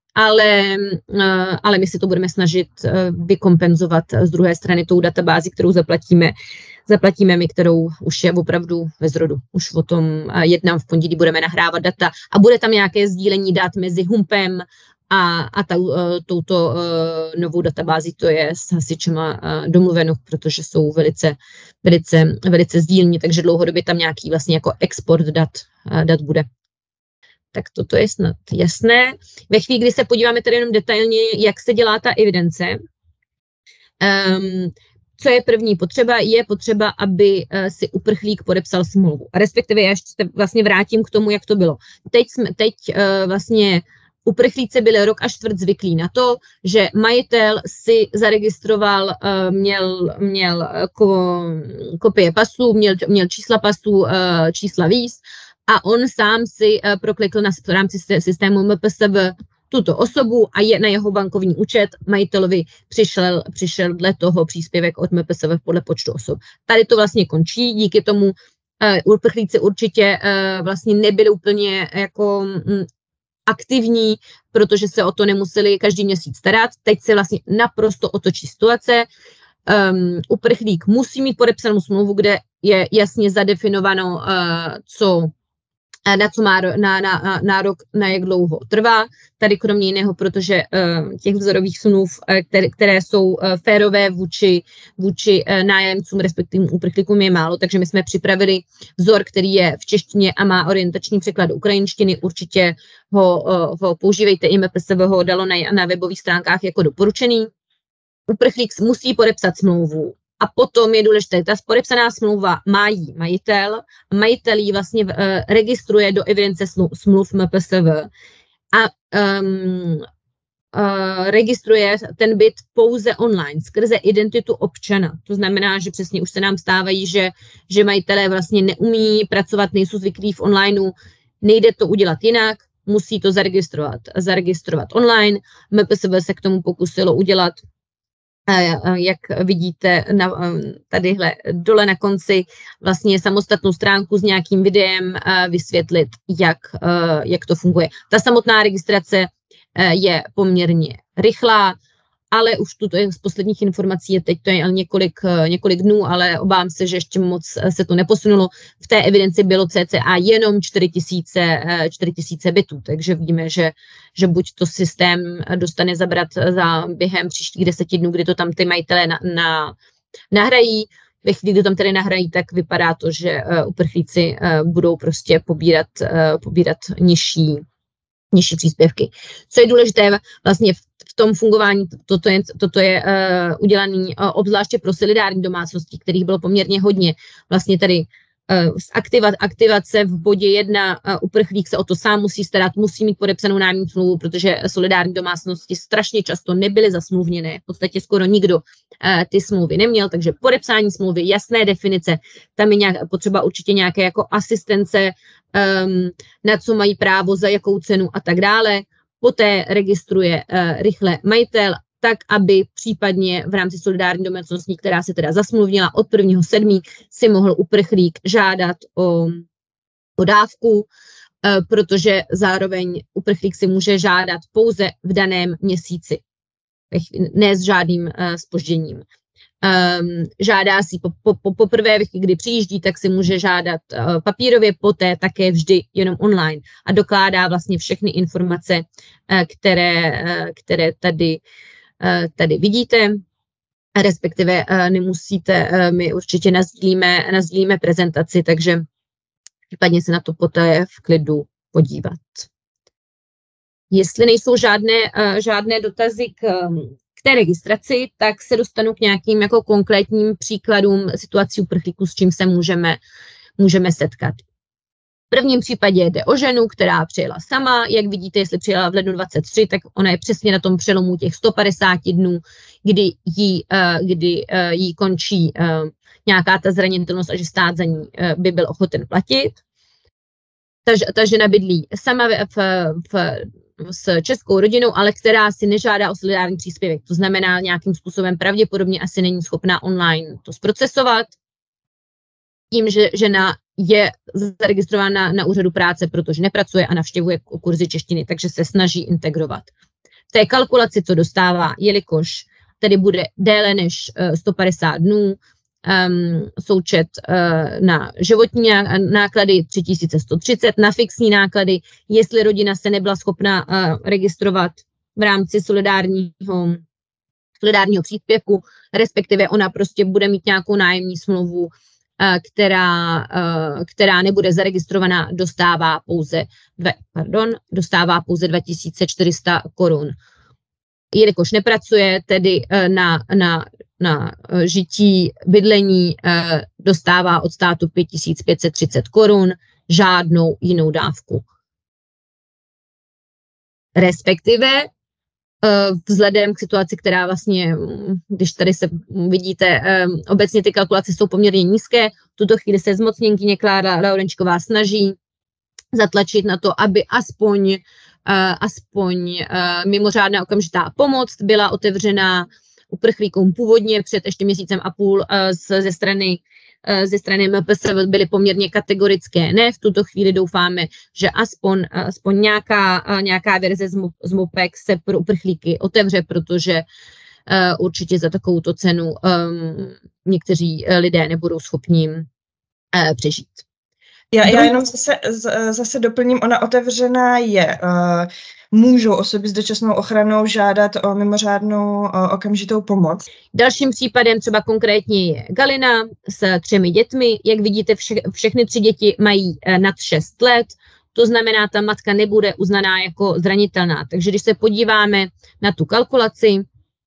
ale my si to budeme snažit vykompenzovat z druhé strany tou databází, kterou zaplatíme my, kterou už je opravdu ve zrodu. Už o tom jednám v pondělí, budeme nahrávat data a bude tam nějaké sdílení dat mezi HUMPem a touto novou databází, to je s hasičema domluveno, protože jsou velice sdílní, takže dlouhodobě tam nějaký vlastně jako export dat bude. Tak toto je snad jasné. Ve chvíli, kdy se podíváme tady jenom detailně, jak se dělá ta evidence, co je první potřeba, je potřeba, aby si uprchlík podepsal smlouvu. A respektive já ještě se vlastně vrátím k tomu, jak to bylo. Teď vlastně uprchlíci byli rok a čtvrt zvyklí na to, že majitel si zaregistroval, měl kopie pasů, měl čísla pasů, čísla víz a on sám si proklikl v rámci systému MPSV tuto osobu a je na jeho bankovní účet majitelovi přišel dle toho příspěvek od MPSV podle počtu osob. Tady to vlastně končí, díky tomu uprchlíci určitě vlastně nebyli úplně jako aktivní, protože se o to nemuseli každý měsíc starat. Teď se vlastně naprosto otočí situace. Uprchlík musí mít podepsanou smlouvu, kde je jasně zadefinováno, na co má nárok, na jak dlouho trvá. Tady kromě jiného, protože těch vzorových smluv, které jsou férové vůči nájemcům, respektive uprchlíkům, je málo, takže my jsme připravili vzor, který je v češtině a má orientační překlad do ukrajinštiny. Určitě ho používejte, i MPSV ho dalo na webových stránkách jako doporučený. Uprchlík musí podepsat smlouvu. A potom je důležité, ta podepsaná smlouva má jí majitel ji vlastně registruje do evidence smluv MPSV a registruje ten byt pouze online, skrze identitu občana. To znamená, že přesně už se nám stávají, že majitelé vlastně neumí pracovat, nejsou zvyklí v onlineu, nejde to udělat jinak, musí to zaregistrovat online. MPSV se k tomu pokusilo udělat, jak vidíte tadyhle dole na konci, vlastně samostatnou stránku s nějakým videem vysvětlit, jak to funguje. Ta samotná registrace je poměrně rychlá, ale už tuto z posledních informací je teď, to je několik dnů, ale obávám se, že ještě moc se to neposunulo. V té evidenci bylo cca jenom 4 000 bytů, takže vidíme, že buď to systém dostane zabrat během příštích 10 dnů, kdy to tam ty majitelé nahrají. Ve chvíli, kdy to tam tedy nahrají, tak vypadá to, že uprchlíci budou prostě pobírat nižší příspěvky. Co je důležité vlastně v tom fungování, toto je udělané obzvláště pro solidární domácnosti, kterých bylo poměrně hodně. Vlastně tady aktivace v bodě 1, uprchlík se o to sám musí starat, musí mít podepsanou nájemní smlouvu, protože solidární domácnosti strašně často nebyly zasmluvněné, v podstatě skoro nikdo ty smlouvy neměl, takže podepsání smlouvy, jasné definice, tam je potřeba určitě nějaké jako asistence, na co mají právo, za jakou cenu a tak dále. Poté registruje rychle majitel, tak aby případně v rámci solidární domácnosti, která se teda zasmluvnila od 1.7., si mohl uprchlík žádat o dávku, protože zároveň uprchlík si může žádat pouze v daném měsíci, ne s žádným zpožděním. Žádá si poprvé, kdy přijíždí, tak si může žádat papírově, poté také vždy jenom online a dokládá vlastně všechny informace, které tady vidíte, respektive nemusíte, my určitě nasdílíme prezentaci, takže případně se na to poté v klidu podívat. Jestli nejsou žádné dotazy k té registraci, tak se dostanu k nějakým jako konkrétním příkladům situací uprchlíků, s čím se můžeme setkat. V prvním případě jde o ženu, která přijela sama. Jak vidíte, jestli přijela v lednu 23, tak ona je přesně na tom přelomu těch 150 dnů, kdy jí končí nějaká ta zranitelnost a že stát za ní by byl ochoten platit. Ta žena bydlí sama s českou rodinou, ale která si nežádá o solidární příspěvek. To znamená, nějakým způsobem pravděpodobně asi není schopná online to zprocesovat. Tím, že žena je zaregistrována na úřadu práce, protože nepracuje a navštěvuje kurzy češtiny, takže se snaží integrovat. V té kalkulaci, co dostává, jelikož tedy bude déle než 150 dnů, součet na životní náklady 3130, na fixní náklady, jestli rodina se nebyla schopna registrovat v rámci solidárního příspěvku, respektive ona prostě bude mít nějakou nájemní smlouvu, která nebude zaregistrovaná, dostává pouze 2400 korun. Jelikož nepracuje, tedy na žití, bydlení dostává od státu 5530 korun, žádnou jinou dávku. Respektive vzhledem k situaci, která vlastně, když tady se vidíte, obecně ty kalkulace jsou poměrně nízké, v tuto chvíli se zmocněnkyně Klára Laurenčková snaží zatlačit na to, aby aspoň mimořádná okamžitá pomoc byla otevřená uprchlíkům původně před ještě měsícem a půl ze strany MPSV byly poměrně kategorické. Ne, v tuto chvíli doufáme, že aspoň nějaká verze z MOPEK se pro uprchlíky otevře, protože určitě za takovouto cenu někteří lidé nebudou schopni přežít. Já jenom zase doplním, ona otevřená je. Můžou osoby s dočasnou ochranou žádat o mimořádnou okamžitou pomoc. Dalším případem třeba konkrétně je Galina s 3 dětmi. Jak vidíte, všechny 3 děti mají nad 6 let, to znamená, ta matka nebude uznaná jako zranitelná. Takže když se podíváme na tu kalkulaci,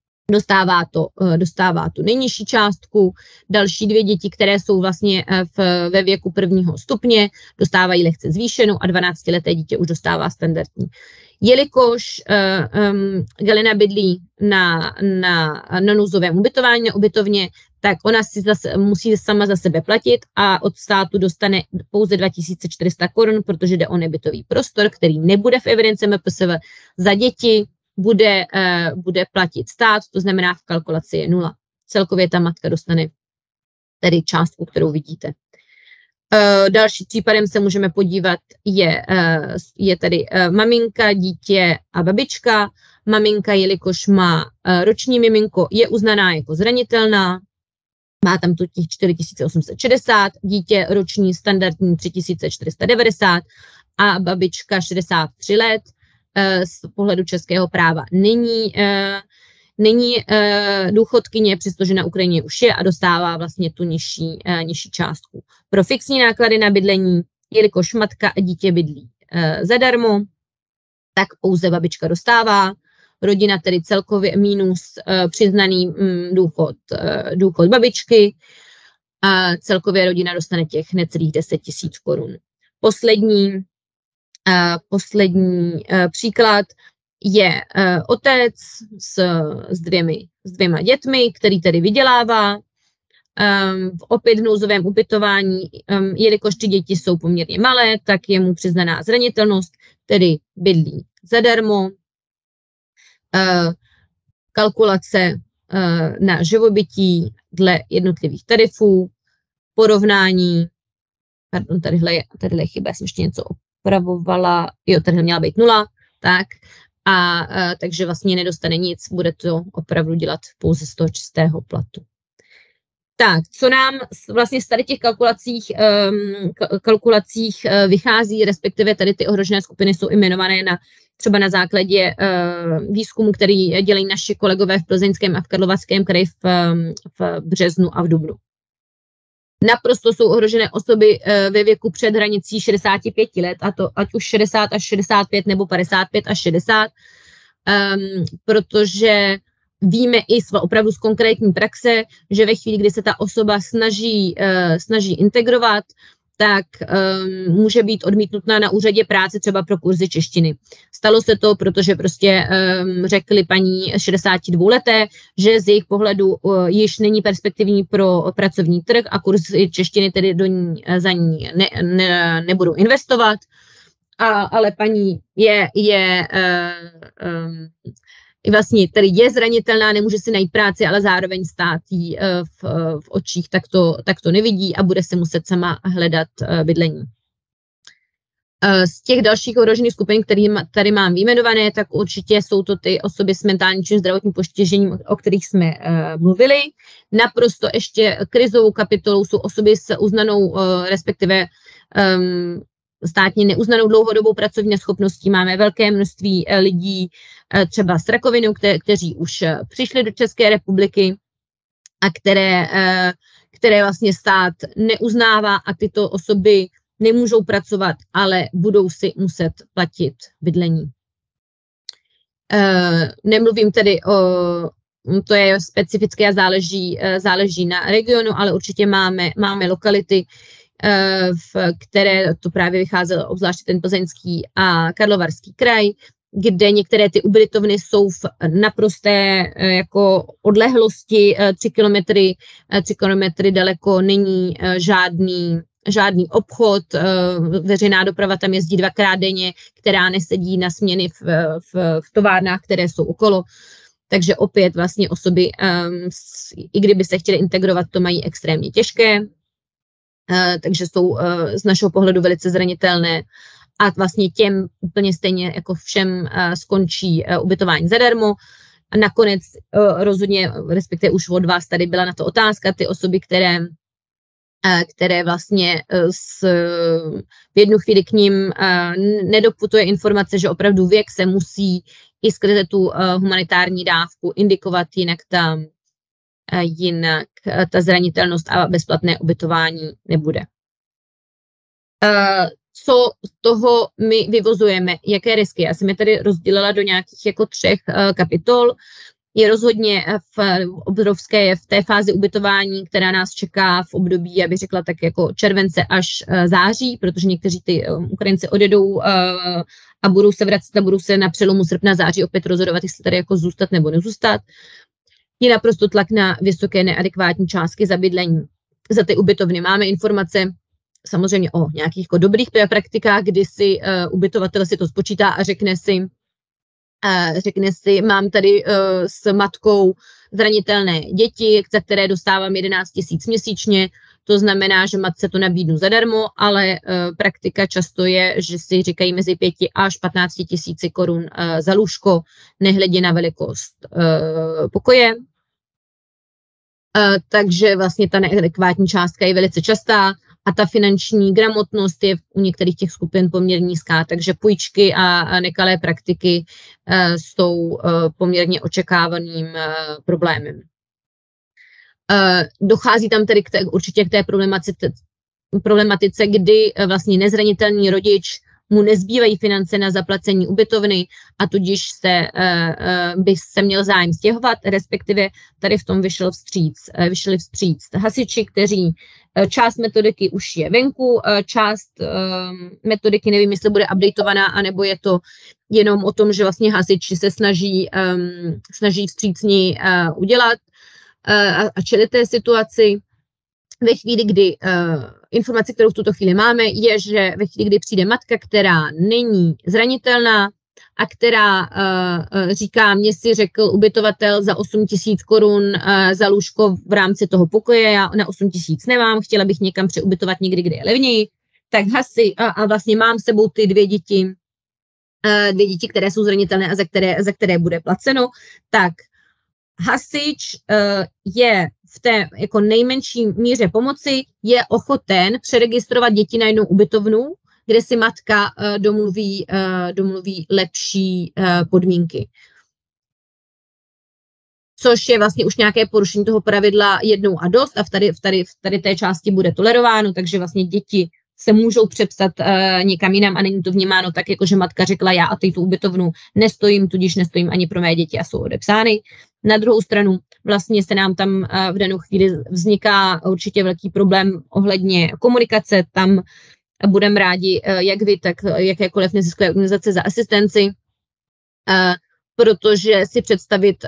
dostává tu nejnižší částku, další 2 děti, které jsou vlastně ve věku 1. stupně, dostávají lehce zvýšenou a 12leté dítě už dostává standardní. Jelikož Galina bydlí na nouzovém ubytování, na ubytovně, tak ona si musí sama za sebe platit a od státu dostane pouze 2400 korun, protože jde o nebytový prostor, který nebude v evidenci MPSV. Za děti bude platit stát, to znamená v kalkulaci je 0. Celkově ta matka dostane tedy částku, kterou vidíte. Další případem se můžeme podívat je tady maminka, dítě a babička. Maminka, jelikož má roční miminko, je uznaná jako zranitelná, má tam totiž 4860, dítě roční standardní 3490 a babička 63 let. Z pohledu českého práva není důchodkyně, přestože na Ukrajině už je a dostává vlastně tu nižší částku. Pro fixní náklady na bydlení, jelikož matka a dítě bydlí zadarmo, tak pouze babička dostává. Rodina tedy celkově minus přiznaný důchod babičky a celkově rodina dostane těch necelých 10 000 korun. Poslední příklad je otec s dvěma dětmi, který tedy vydělává. Opět v nouzovém ubytování, jelikož ty děti jsou poměrně malé, tak je mu přiznaná zranitelnost, tedy bydlí zadarmo. kalkulace na živobytí dle jednotlivých tarifů, porovnání, pardon, tadyhle je chyba, jsem ještě něco opravovala, jo, tady měla být 0, tak, takže vlastně nedostane nic, bude to opravdu dělat pouze z toho čistého platu. Tak, co nám vlastně z tady těch kalkulacích vychází, respektive tady ty ohrožené skupiny jsou jmenované třeba na základě výzkumu, který dělají naši kolegové v Plzeňském a v Karlovarském kraji v březnu a v dubnu. Naprosto jsou ohrožené osoby ve věku před hranicí 65 let, a to ať už 60 až 65 nebo 55 až 60, protože víme i opravdu z konkrétní praxe, že ve chvíli, kdy se ta osoba snaží integrovat, tak může být odmítnutá na úřadě práce třeba pro kurzy češtiny. Stalo se to, protože prostě řekli paní 62leté, že z jejich pohledu již není perspektivní pro pracovní trh a kurzy češtiny tedy za ní nebudou investovat, ale paní vlastně tedy je zranitelná, nemůže si najít práci, ale zároveň stát jí v očích tak to nevidí a bude se muset sama hledat bydlení. Z těch dalších ohrožených skupin, které tady mám vyjmenované, tak určitě jsou to ty osoby s mentálním či zdravotním postižením, o kterých jsme mluvili. Naprosto ještě krizovou kapitolou jsou osoby s uznanou, respektive státně neuznanou dlouhodobou pracovní neschopností. Máme velké množství lidí třeba s rakovinou, kteří už přišli do České republiky a které vlastně stát neuznává a tyto osoby nemůžou pracovat, ale budou si muset platit bydlení. Nemluvím tedy to je specifické a záleží na regionu, ale určitě máme lokality, v které to právě vycházelo obzvláště ten Plzeňský a Karlovarský kraj, kde některé ty ubytovny jsou v naprosté jako odlehlosti 3 kilometry daleko není žádný obchod, veřejná doprava tam jezdí 2krát denně, která nesedí na směny v továrnách, které jsou okolo. Takže opět vlastně osoby, i kdyby se chtěly integrovat, to mají extrémně těžké. Takže jsou z našeho pohledu velice zranitelné a vlastně těm úplně stejně jako všem skončí ubytování zadarmo. A nakonec rozhodně, respektive už od vás tady byla na to otázka, ty osoby, které vlastně v jednu chvíli k ním nedoputuje informace, že opravdu věk se musí i skrze tu humanitární dávku indikovat, jinak ta zranitelnost a bezplatné ubytování nebude. Co z toho my vyvozujeme, jaké risky? Já jsem je tady rozdělila do nějakých jako 3 kapitol. Je rozhodně obrovské v té fázi ubytování, která nás čeká v období, já bych řekla tak jako července až září, protože někteří ty Ukrajinci odjedou a budou se vracet a budou se na přelomu srpna září opět rozhodovat, jestli tady jako zůstat nebo nezůstat. Je naprosto tlak na vysoké neadekvátní částky za bydlení. Za ty ubytovny máme informace samozřejmě o nějakých jako dobrých praktikách, kdy si ubytovatel si to spočítá a řekne si, mám tady s matkou zranitelné děti, za které dostávám 11 000 měsíčně, to znamená, že matce to nabídnu zadarmo, ale praktika často je, že si říkají mezi 5 až 15 000 korun za lůžko, nehledě na velikost pokoje. Takže vlastně ta neadekvátní částka je velice častá a ta finanční gramotnost je u některých těch skupin poměrně nízká, takže půjčky a nekalé praktiky jsou poměrně očekávaným problémem. Dochází tam tedy určitě k té problematice, kdy vlastně nezranitelný rodič mu nezbývají finance na zaplacení ubytovny a tudíž by se měl zájem stěhovat, respektive tady v tom vyšli vstříc hasiči, kteří část metodiky už je venku, část metodiky nevím, jestli bude updateovaná, anebo je to jenom o tom, že vlastně hasiči se snaží vstřícně udělat a čelit té situaci. Ve chvíli, kdy informace, kterou v tuto chvíli máme, je, že ve chvíli, kdy přijde matka, která není zranitelná, a která říká, mě si řekl ubytovatel za 8 000 korun za lůžko v rámci toho pokoje, já na 8 000 nemám, chtěla bych někam přeubytovat někdy, kde je levněji, tak a vlastně mám s sebou ty dvě děti, které jsou zranitelné a za které bude placeno, tak hasič je v té jako nejmenší míře pomoci, je ochoten přeregistrovat děti na jednu ubytovnu, kde si matka domluví lepší podmínky. Což je vlastně už nějaké porušení toho pravidla jednou a dost a v tady té části bude tolerováno, takže vlastně děti se můžou přepsat někam jinam a není to vnímáno tak, jako že matka řekla, já a teď tu ubytovnu nestojím, tudíž nestojím ani pro mé děti a jsou odepsány. Na druhou stranu vlastně se nám tam v danou chvíli vzniká určitě velký problém ohledně komunikace, tam budeme rádi, jak vy, tak jakékoliv neziskové organizace za asistenci, protože si představit,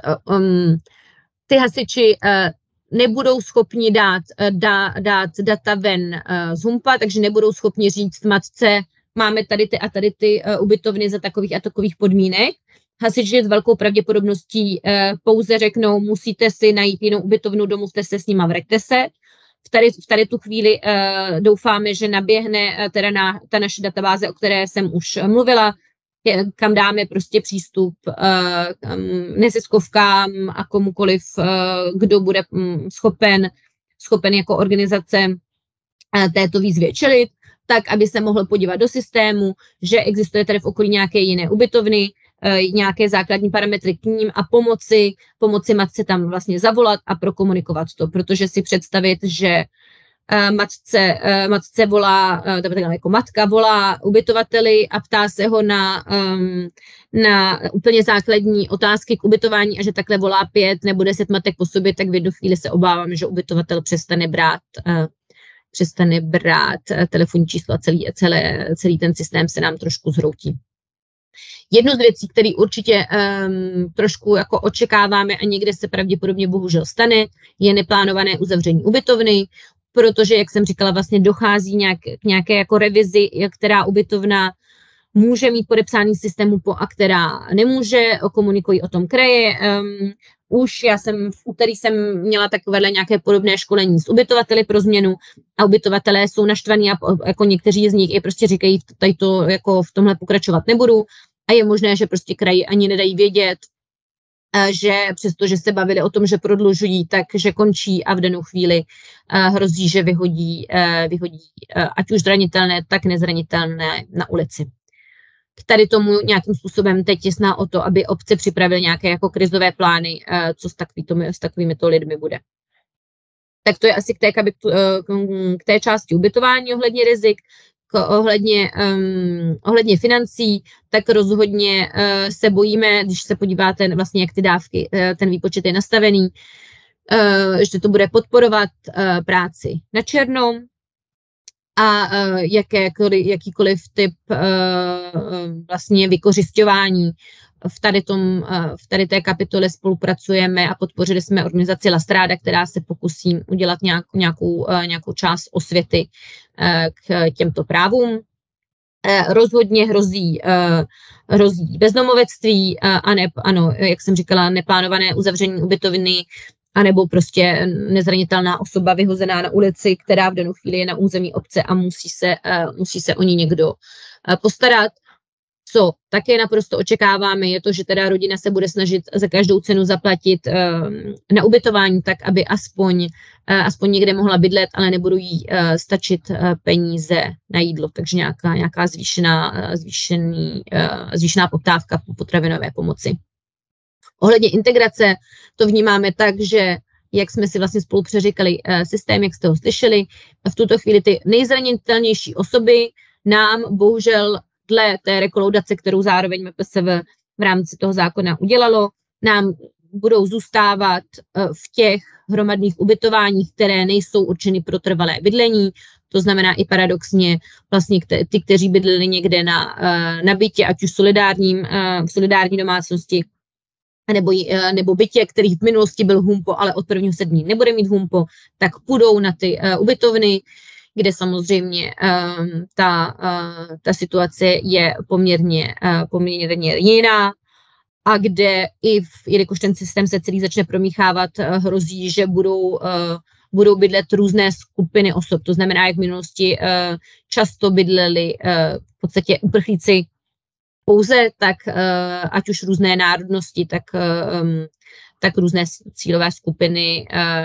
ty hasiči nebudou schopni dát data ven z HUMPA, takže nebudou schopni říct matce, máme tady ty ubytovny za takových a takových podmínek. Hasiči s velkou pravděpodobností pouze řeknou, musíte si najít jinou ubytovnu, domluvte se s nima, vraťte se. V tady tu chvíli doufáme, že naběhne teda ta naše databáze, o které jsem už mluvila, kam dáme prostě přístup neziskovkám a komukoliv, kdo bude schopen jako organizace této výzvě čelit, tak, aby se mohl podívat do systému, že existuje tady v okolí nějaké jiné ubytovny, nějaké základní parametry k ním a pomoci matce tam vlastně zavolat a prokomunikovat to, protože si představit, že matce volá, jako matka volá ubytovateli a ptá se ho na úplně základní otázky k ubytování a že takhle volá 5 nebo 10 matek po sobě, tak v jednu chvíli se obávám, že ubytovatel přestane brát telefonní číslo a celý ten systém se nám trošku zhroutí. Jednu z věcí, který určitě trošku jako očekáváme a někde se pravděpodobně bohužel stane, je neplánované uzavření ubytovny, protože, jak jsem říkala, vlastně dochází k nějaké jako revizi, která ubytovna může mít podepsání systému a která nemůže, komunikují o tom kraje. V úterý jsem měla takovéhle nějaké podobné školení s ubytovateli pro změnu a ubytovatelé jsou naštvaní a jako někteří z nich i prostě říkají, tady to jako v tomhle pokračovat nebudu a je možné, že prostě kraji ani nedají vědět, že přestože se bavili o tom, že prodlužují, takže končí a v danou chvíli hrozí, že vyhodí ať už zranitelné, tak nezranitelné na ulici. Tady tomu nějakým způsobem teď je snaha o to, aby obce připravily nějaké jako krizové plány, co s takovýmito lidmi bude. Tak to je asi k té části ubytování ohledně rizik, ohledně financí, tak rozhodně se bojíme, když se podíváte vlastně, jak ty dávky, ten výpočet je nastavený, že to bude podporovat práci na černo a jakýkoliv typ vlastně vykořisťování. V tady té kapitole spolupracujeme a podpořili jsme organizaci La Strada, která se pokusí udělat nějakou část osvěty k těmto právům. Rozhodně hrozí bezdomovectví ano, jak jsem říkala, neplánované uzavření ubytovny anebo prostě nezranitelná osoba vyhozená na ulici, která v danou chvíli je na území obce a musí se o ní někdo postarat. Co také naprosto očekáváme, je to, že teda rodina se bude snažit za každou cenu zaplatit na ubytování, tak aby aspoň někde mohla bydlet, ale nebudou jí stačit peníze na jídlo, takže nějaká zvýšená poptávka po potravinové pomoci. Ohledně integrace to vnímáme tak, že jak jsme si vlastně spolu přeříkali systém, jak jste ho slyšeli, v tuto chvíli ty nejzranitelnější osoby nám bohužel dle té rekolaudace, kterou zároveň MPSV v rámci toho zákona udělalo, nám budou zůstávat v těch hromadných ubytováních, které nejsou určeny pro trvalé bydlení. To znamená i paradoxně vlastně ty, kteří bydleli někde na bytě, ať už v solidární domácnosti, nebo bytě, který v minulosti byl HUMPO, ale od 1.7. nebude mít HUMPO, tak půjdou na ty ubytovny. kde samozřejmě ta situace je poměrně jiná a kde jelikož ten systém se celý začne promíchávat, hrozí, že budou bydlet různé skupiny osob. To znamená, jak v minulosti často bydleli v podstatě uprchlíci pouze, tak ať už různé národnosti, tak různé cílové skupiny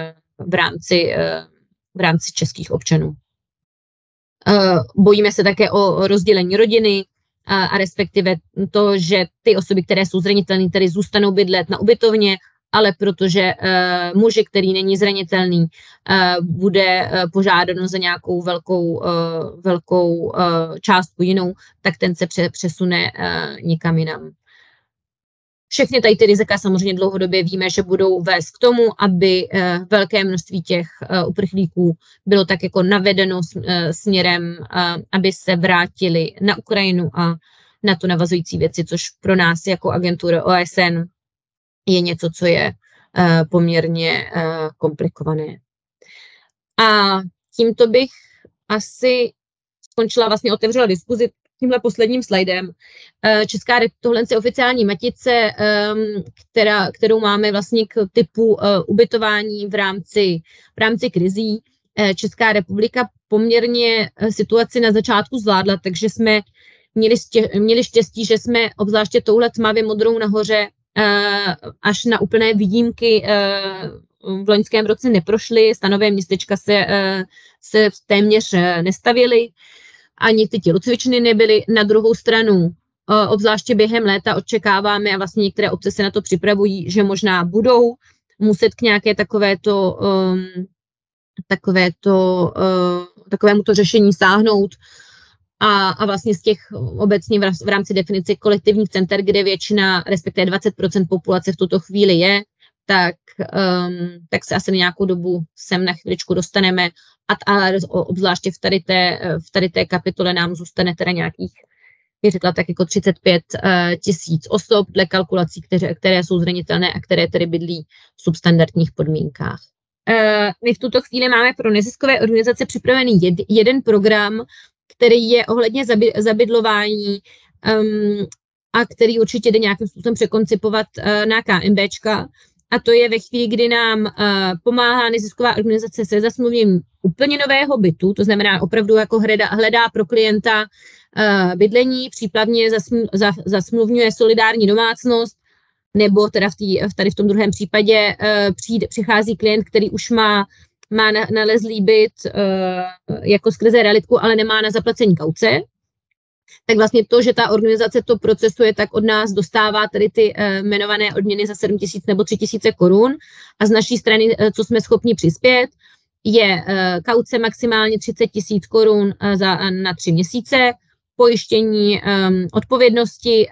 v rámci českých občanů. Bojíme se také o rozdělení rodiny a respektive to, že ty osoby, které jsou zranitelné, tedy zůstanou bydlet na ubytovně, ale protože muž, který není zranitelný, bude požádáno za nějakou velkou částku jinou, tak ten se přesune někam jinam. Všechny tady ty rizika samozřejmě dlouhodobě víme, že budou vést k tomu, aby velké množství těch uprchlíků bylo tak jako navedeno směrem, aby se vrátili na Ukrajinu a na to navazující věci, což pro nás jako agenturu OSN je něco, co je poměrně komplikované. A tímto bych asi skončila, vlastně otevřela diskuzi tímhle posledním slajdem. Tohle je oficiální matice, kterou máme vlastně k typu ubytování v rámci krizí. Česká republika poměrně situaci na začátku zvládla, takže jsme měli štěstí, že jsme obzvláště touhle tmavě modrou nahoře až na úplné výjimky v loňském roce neprošly, stanové městečka se téměř nestavěly, ani ty tělocvičny nebyly. Na druhou stranu, obzvláště během léta očekáváme, a vlastně některé obce se na to připravují, že možná budou muset k nějaké takovémuto řešení sáhnout. A vlastně z těch obecně v rámci definice kolektivních center, kde většina, respektive 20% populace v tuto chvíli je, tak se asi na nějakou dobu sem na chviličku dostaneme, ale obzvláště v tady té kapitole nám zůstane teda nějakých, bych řekla, tak jako 35 000 osob dle kalkulací, které jsou zranitelné a které tedy bydlí v substandardních podmínkách. My v tuto chvíli máme pro neziskové organizace připravený jeden program, který je ohledně zabydlování a který určitě jde nějakým způsobem překoncipovat na KMBčka. A to je ve chvíli, kdy nám pomáhá nezisková organizace se zasmluvněním úplně nového bytu, to znamená opravdu jako hledá pro klienta bydlení, případně zasmluvňuje solidární domácnost, nebo teda tady v tom druhém případě přichází klient, který už má nalezlý byt jako skrze realitku, ale nemá na zaplacení kauce, tak vlastně to, že ta organizace to procesuje, tak od nás dostává tady ty jmenované odměny za 7 000 nebo 3 000 korun a z naší strany, co jsme schopni přispět, je kauce maximálně 30 000 korun na 3 měsíce, pojištění odpovědnosti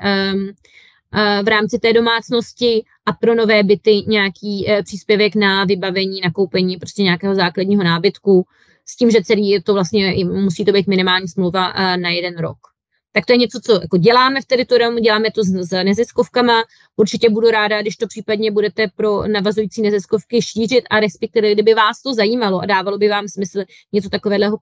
v rámci té domácnosti a pro nové byty nějaký příspěvek na vybavení, na koupení prostě nějakého základního nábytku, s tím, že celý je to vlastně, musí to být minimální smlouva na 1 rok. Tak to je něco, co jako děláme v teritoriu, děláme to s neziskovkama. Určitě budu ráda, když to případně budete pro navazující neziskovky šířit a respektive, kdyby vás to zajímalo a dávalo by vám smysl něco takového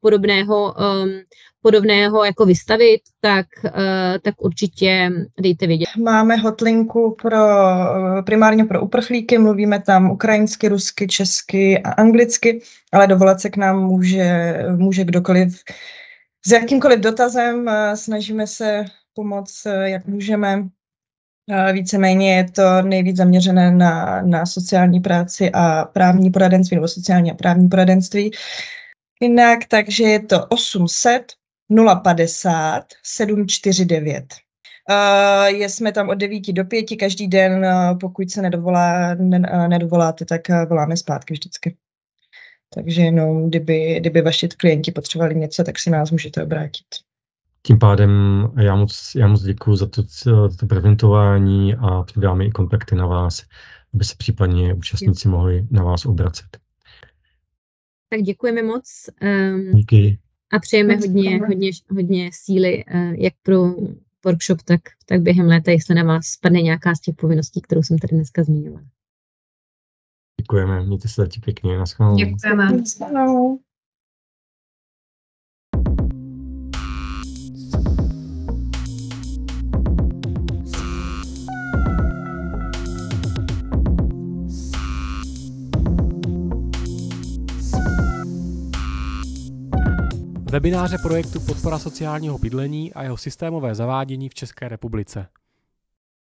podobného jako vystavit, tak určitě dejte vědět. Máme hotlinku primárně pro uprchlíky, mluvíme tam ukrajinsky, rusky, česky a anglicky, ale dovolat se k nám může kdokoliv s jakýmkoliv dotazem, snažíme se pomoct, jak můžeme. Víceméně je to nejvíc zaměřené na sociální práci a právní poradenství, nebo sociální a právní poradenství. Jinak, takže je to 800 050 749. Jsme tam od 9 do 5 každý den, pokud se nedovoláte, tak voláme zpátky vždycky. Takže jenom, kdyby vaši klienti potřebovali něco, tak si nás můžete obrátit. Tím pádem já moc děkuji za to prezentování a přidáme i kontakty na vás, aby se případně účastníci mohli na vás obracet. Tak děkujeme moc. Díky. A přejeme hodně síly, jak pro workshop, tak během léta, jestli na vás spadne nějaká z těch povinností, kterou jsem tady dneska zmínila. Děkujeme, mějte se zatím pěkně. Naschledanou. Děkujeme. Webináře projektu Podpora sociálního bydlení a jeho systémové zavádění v České republice.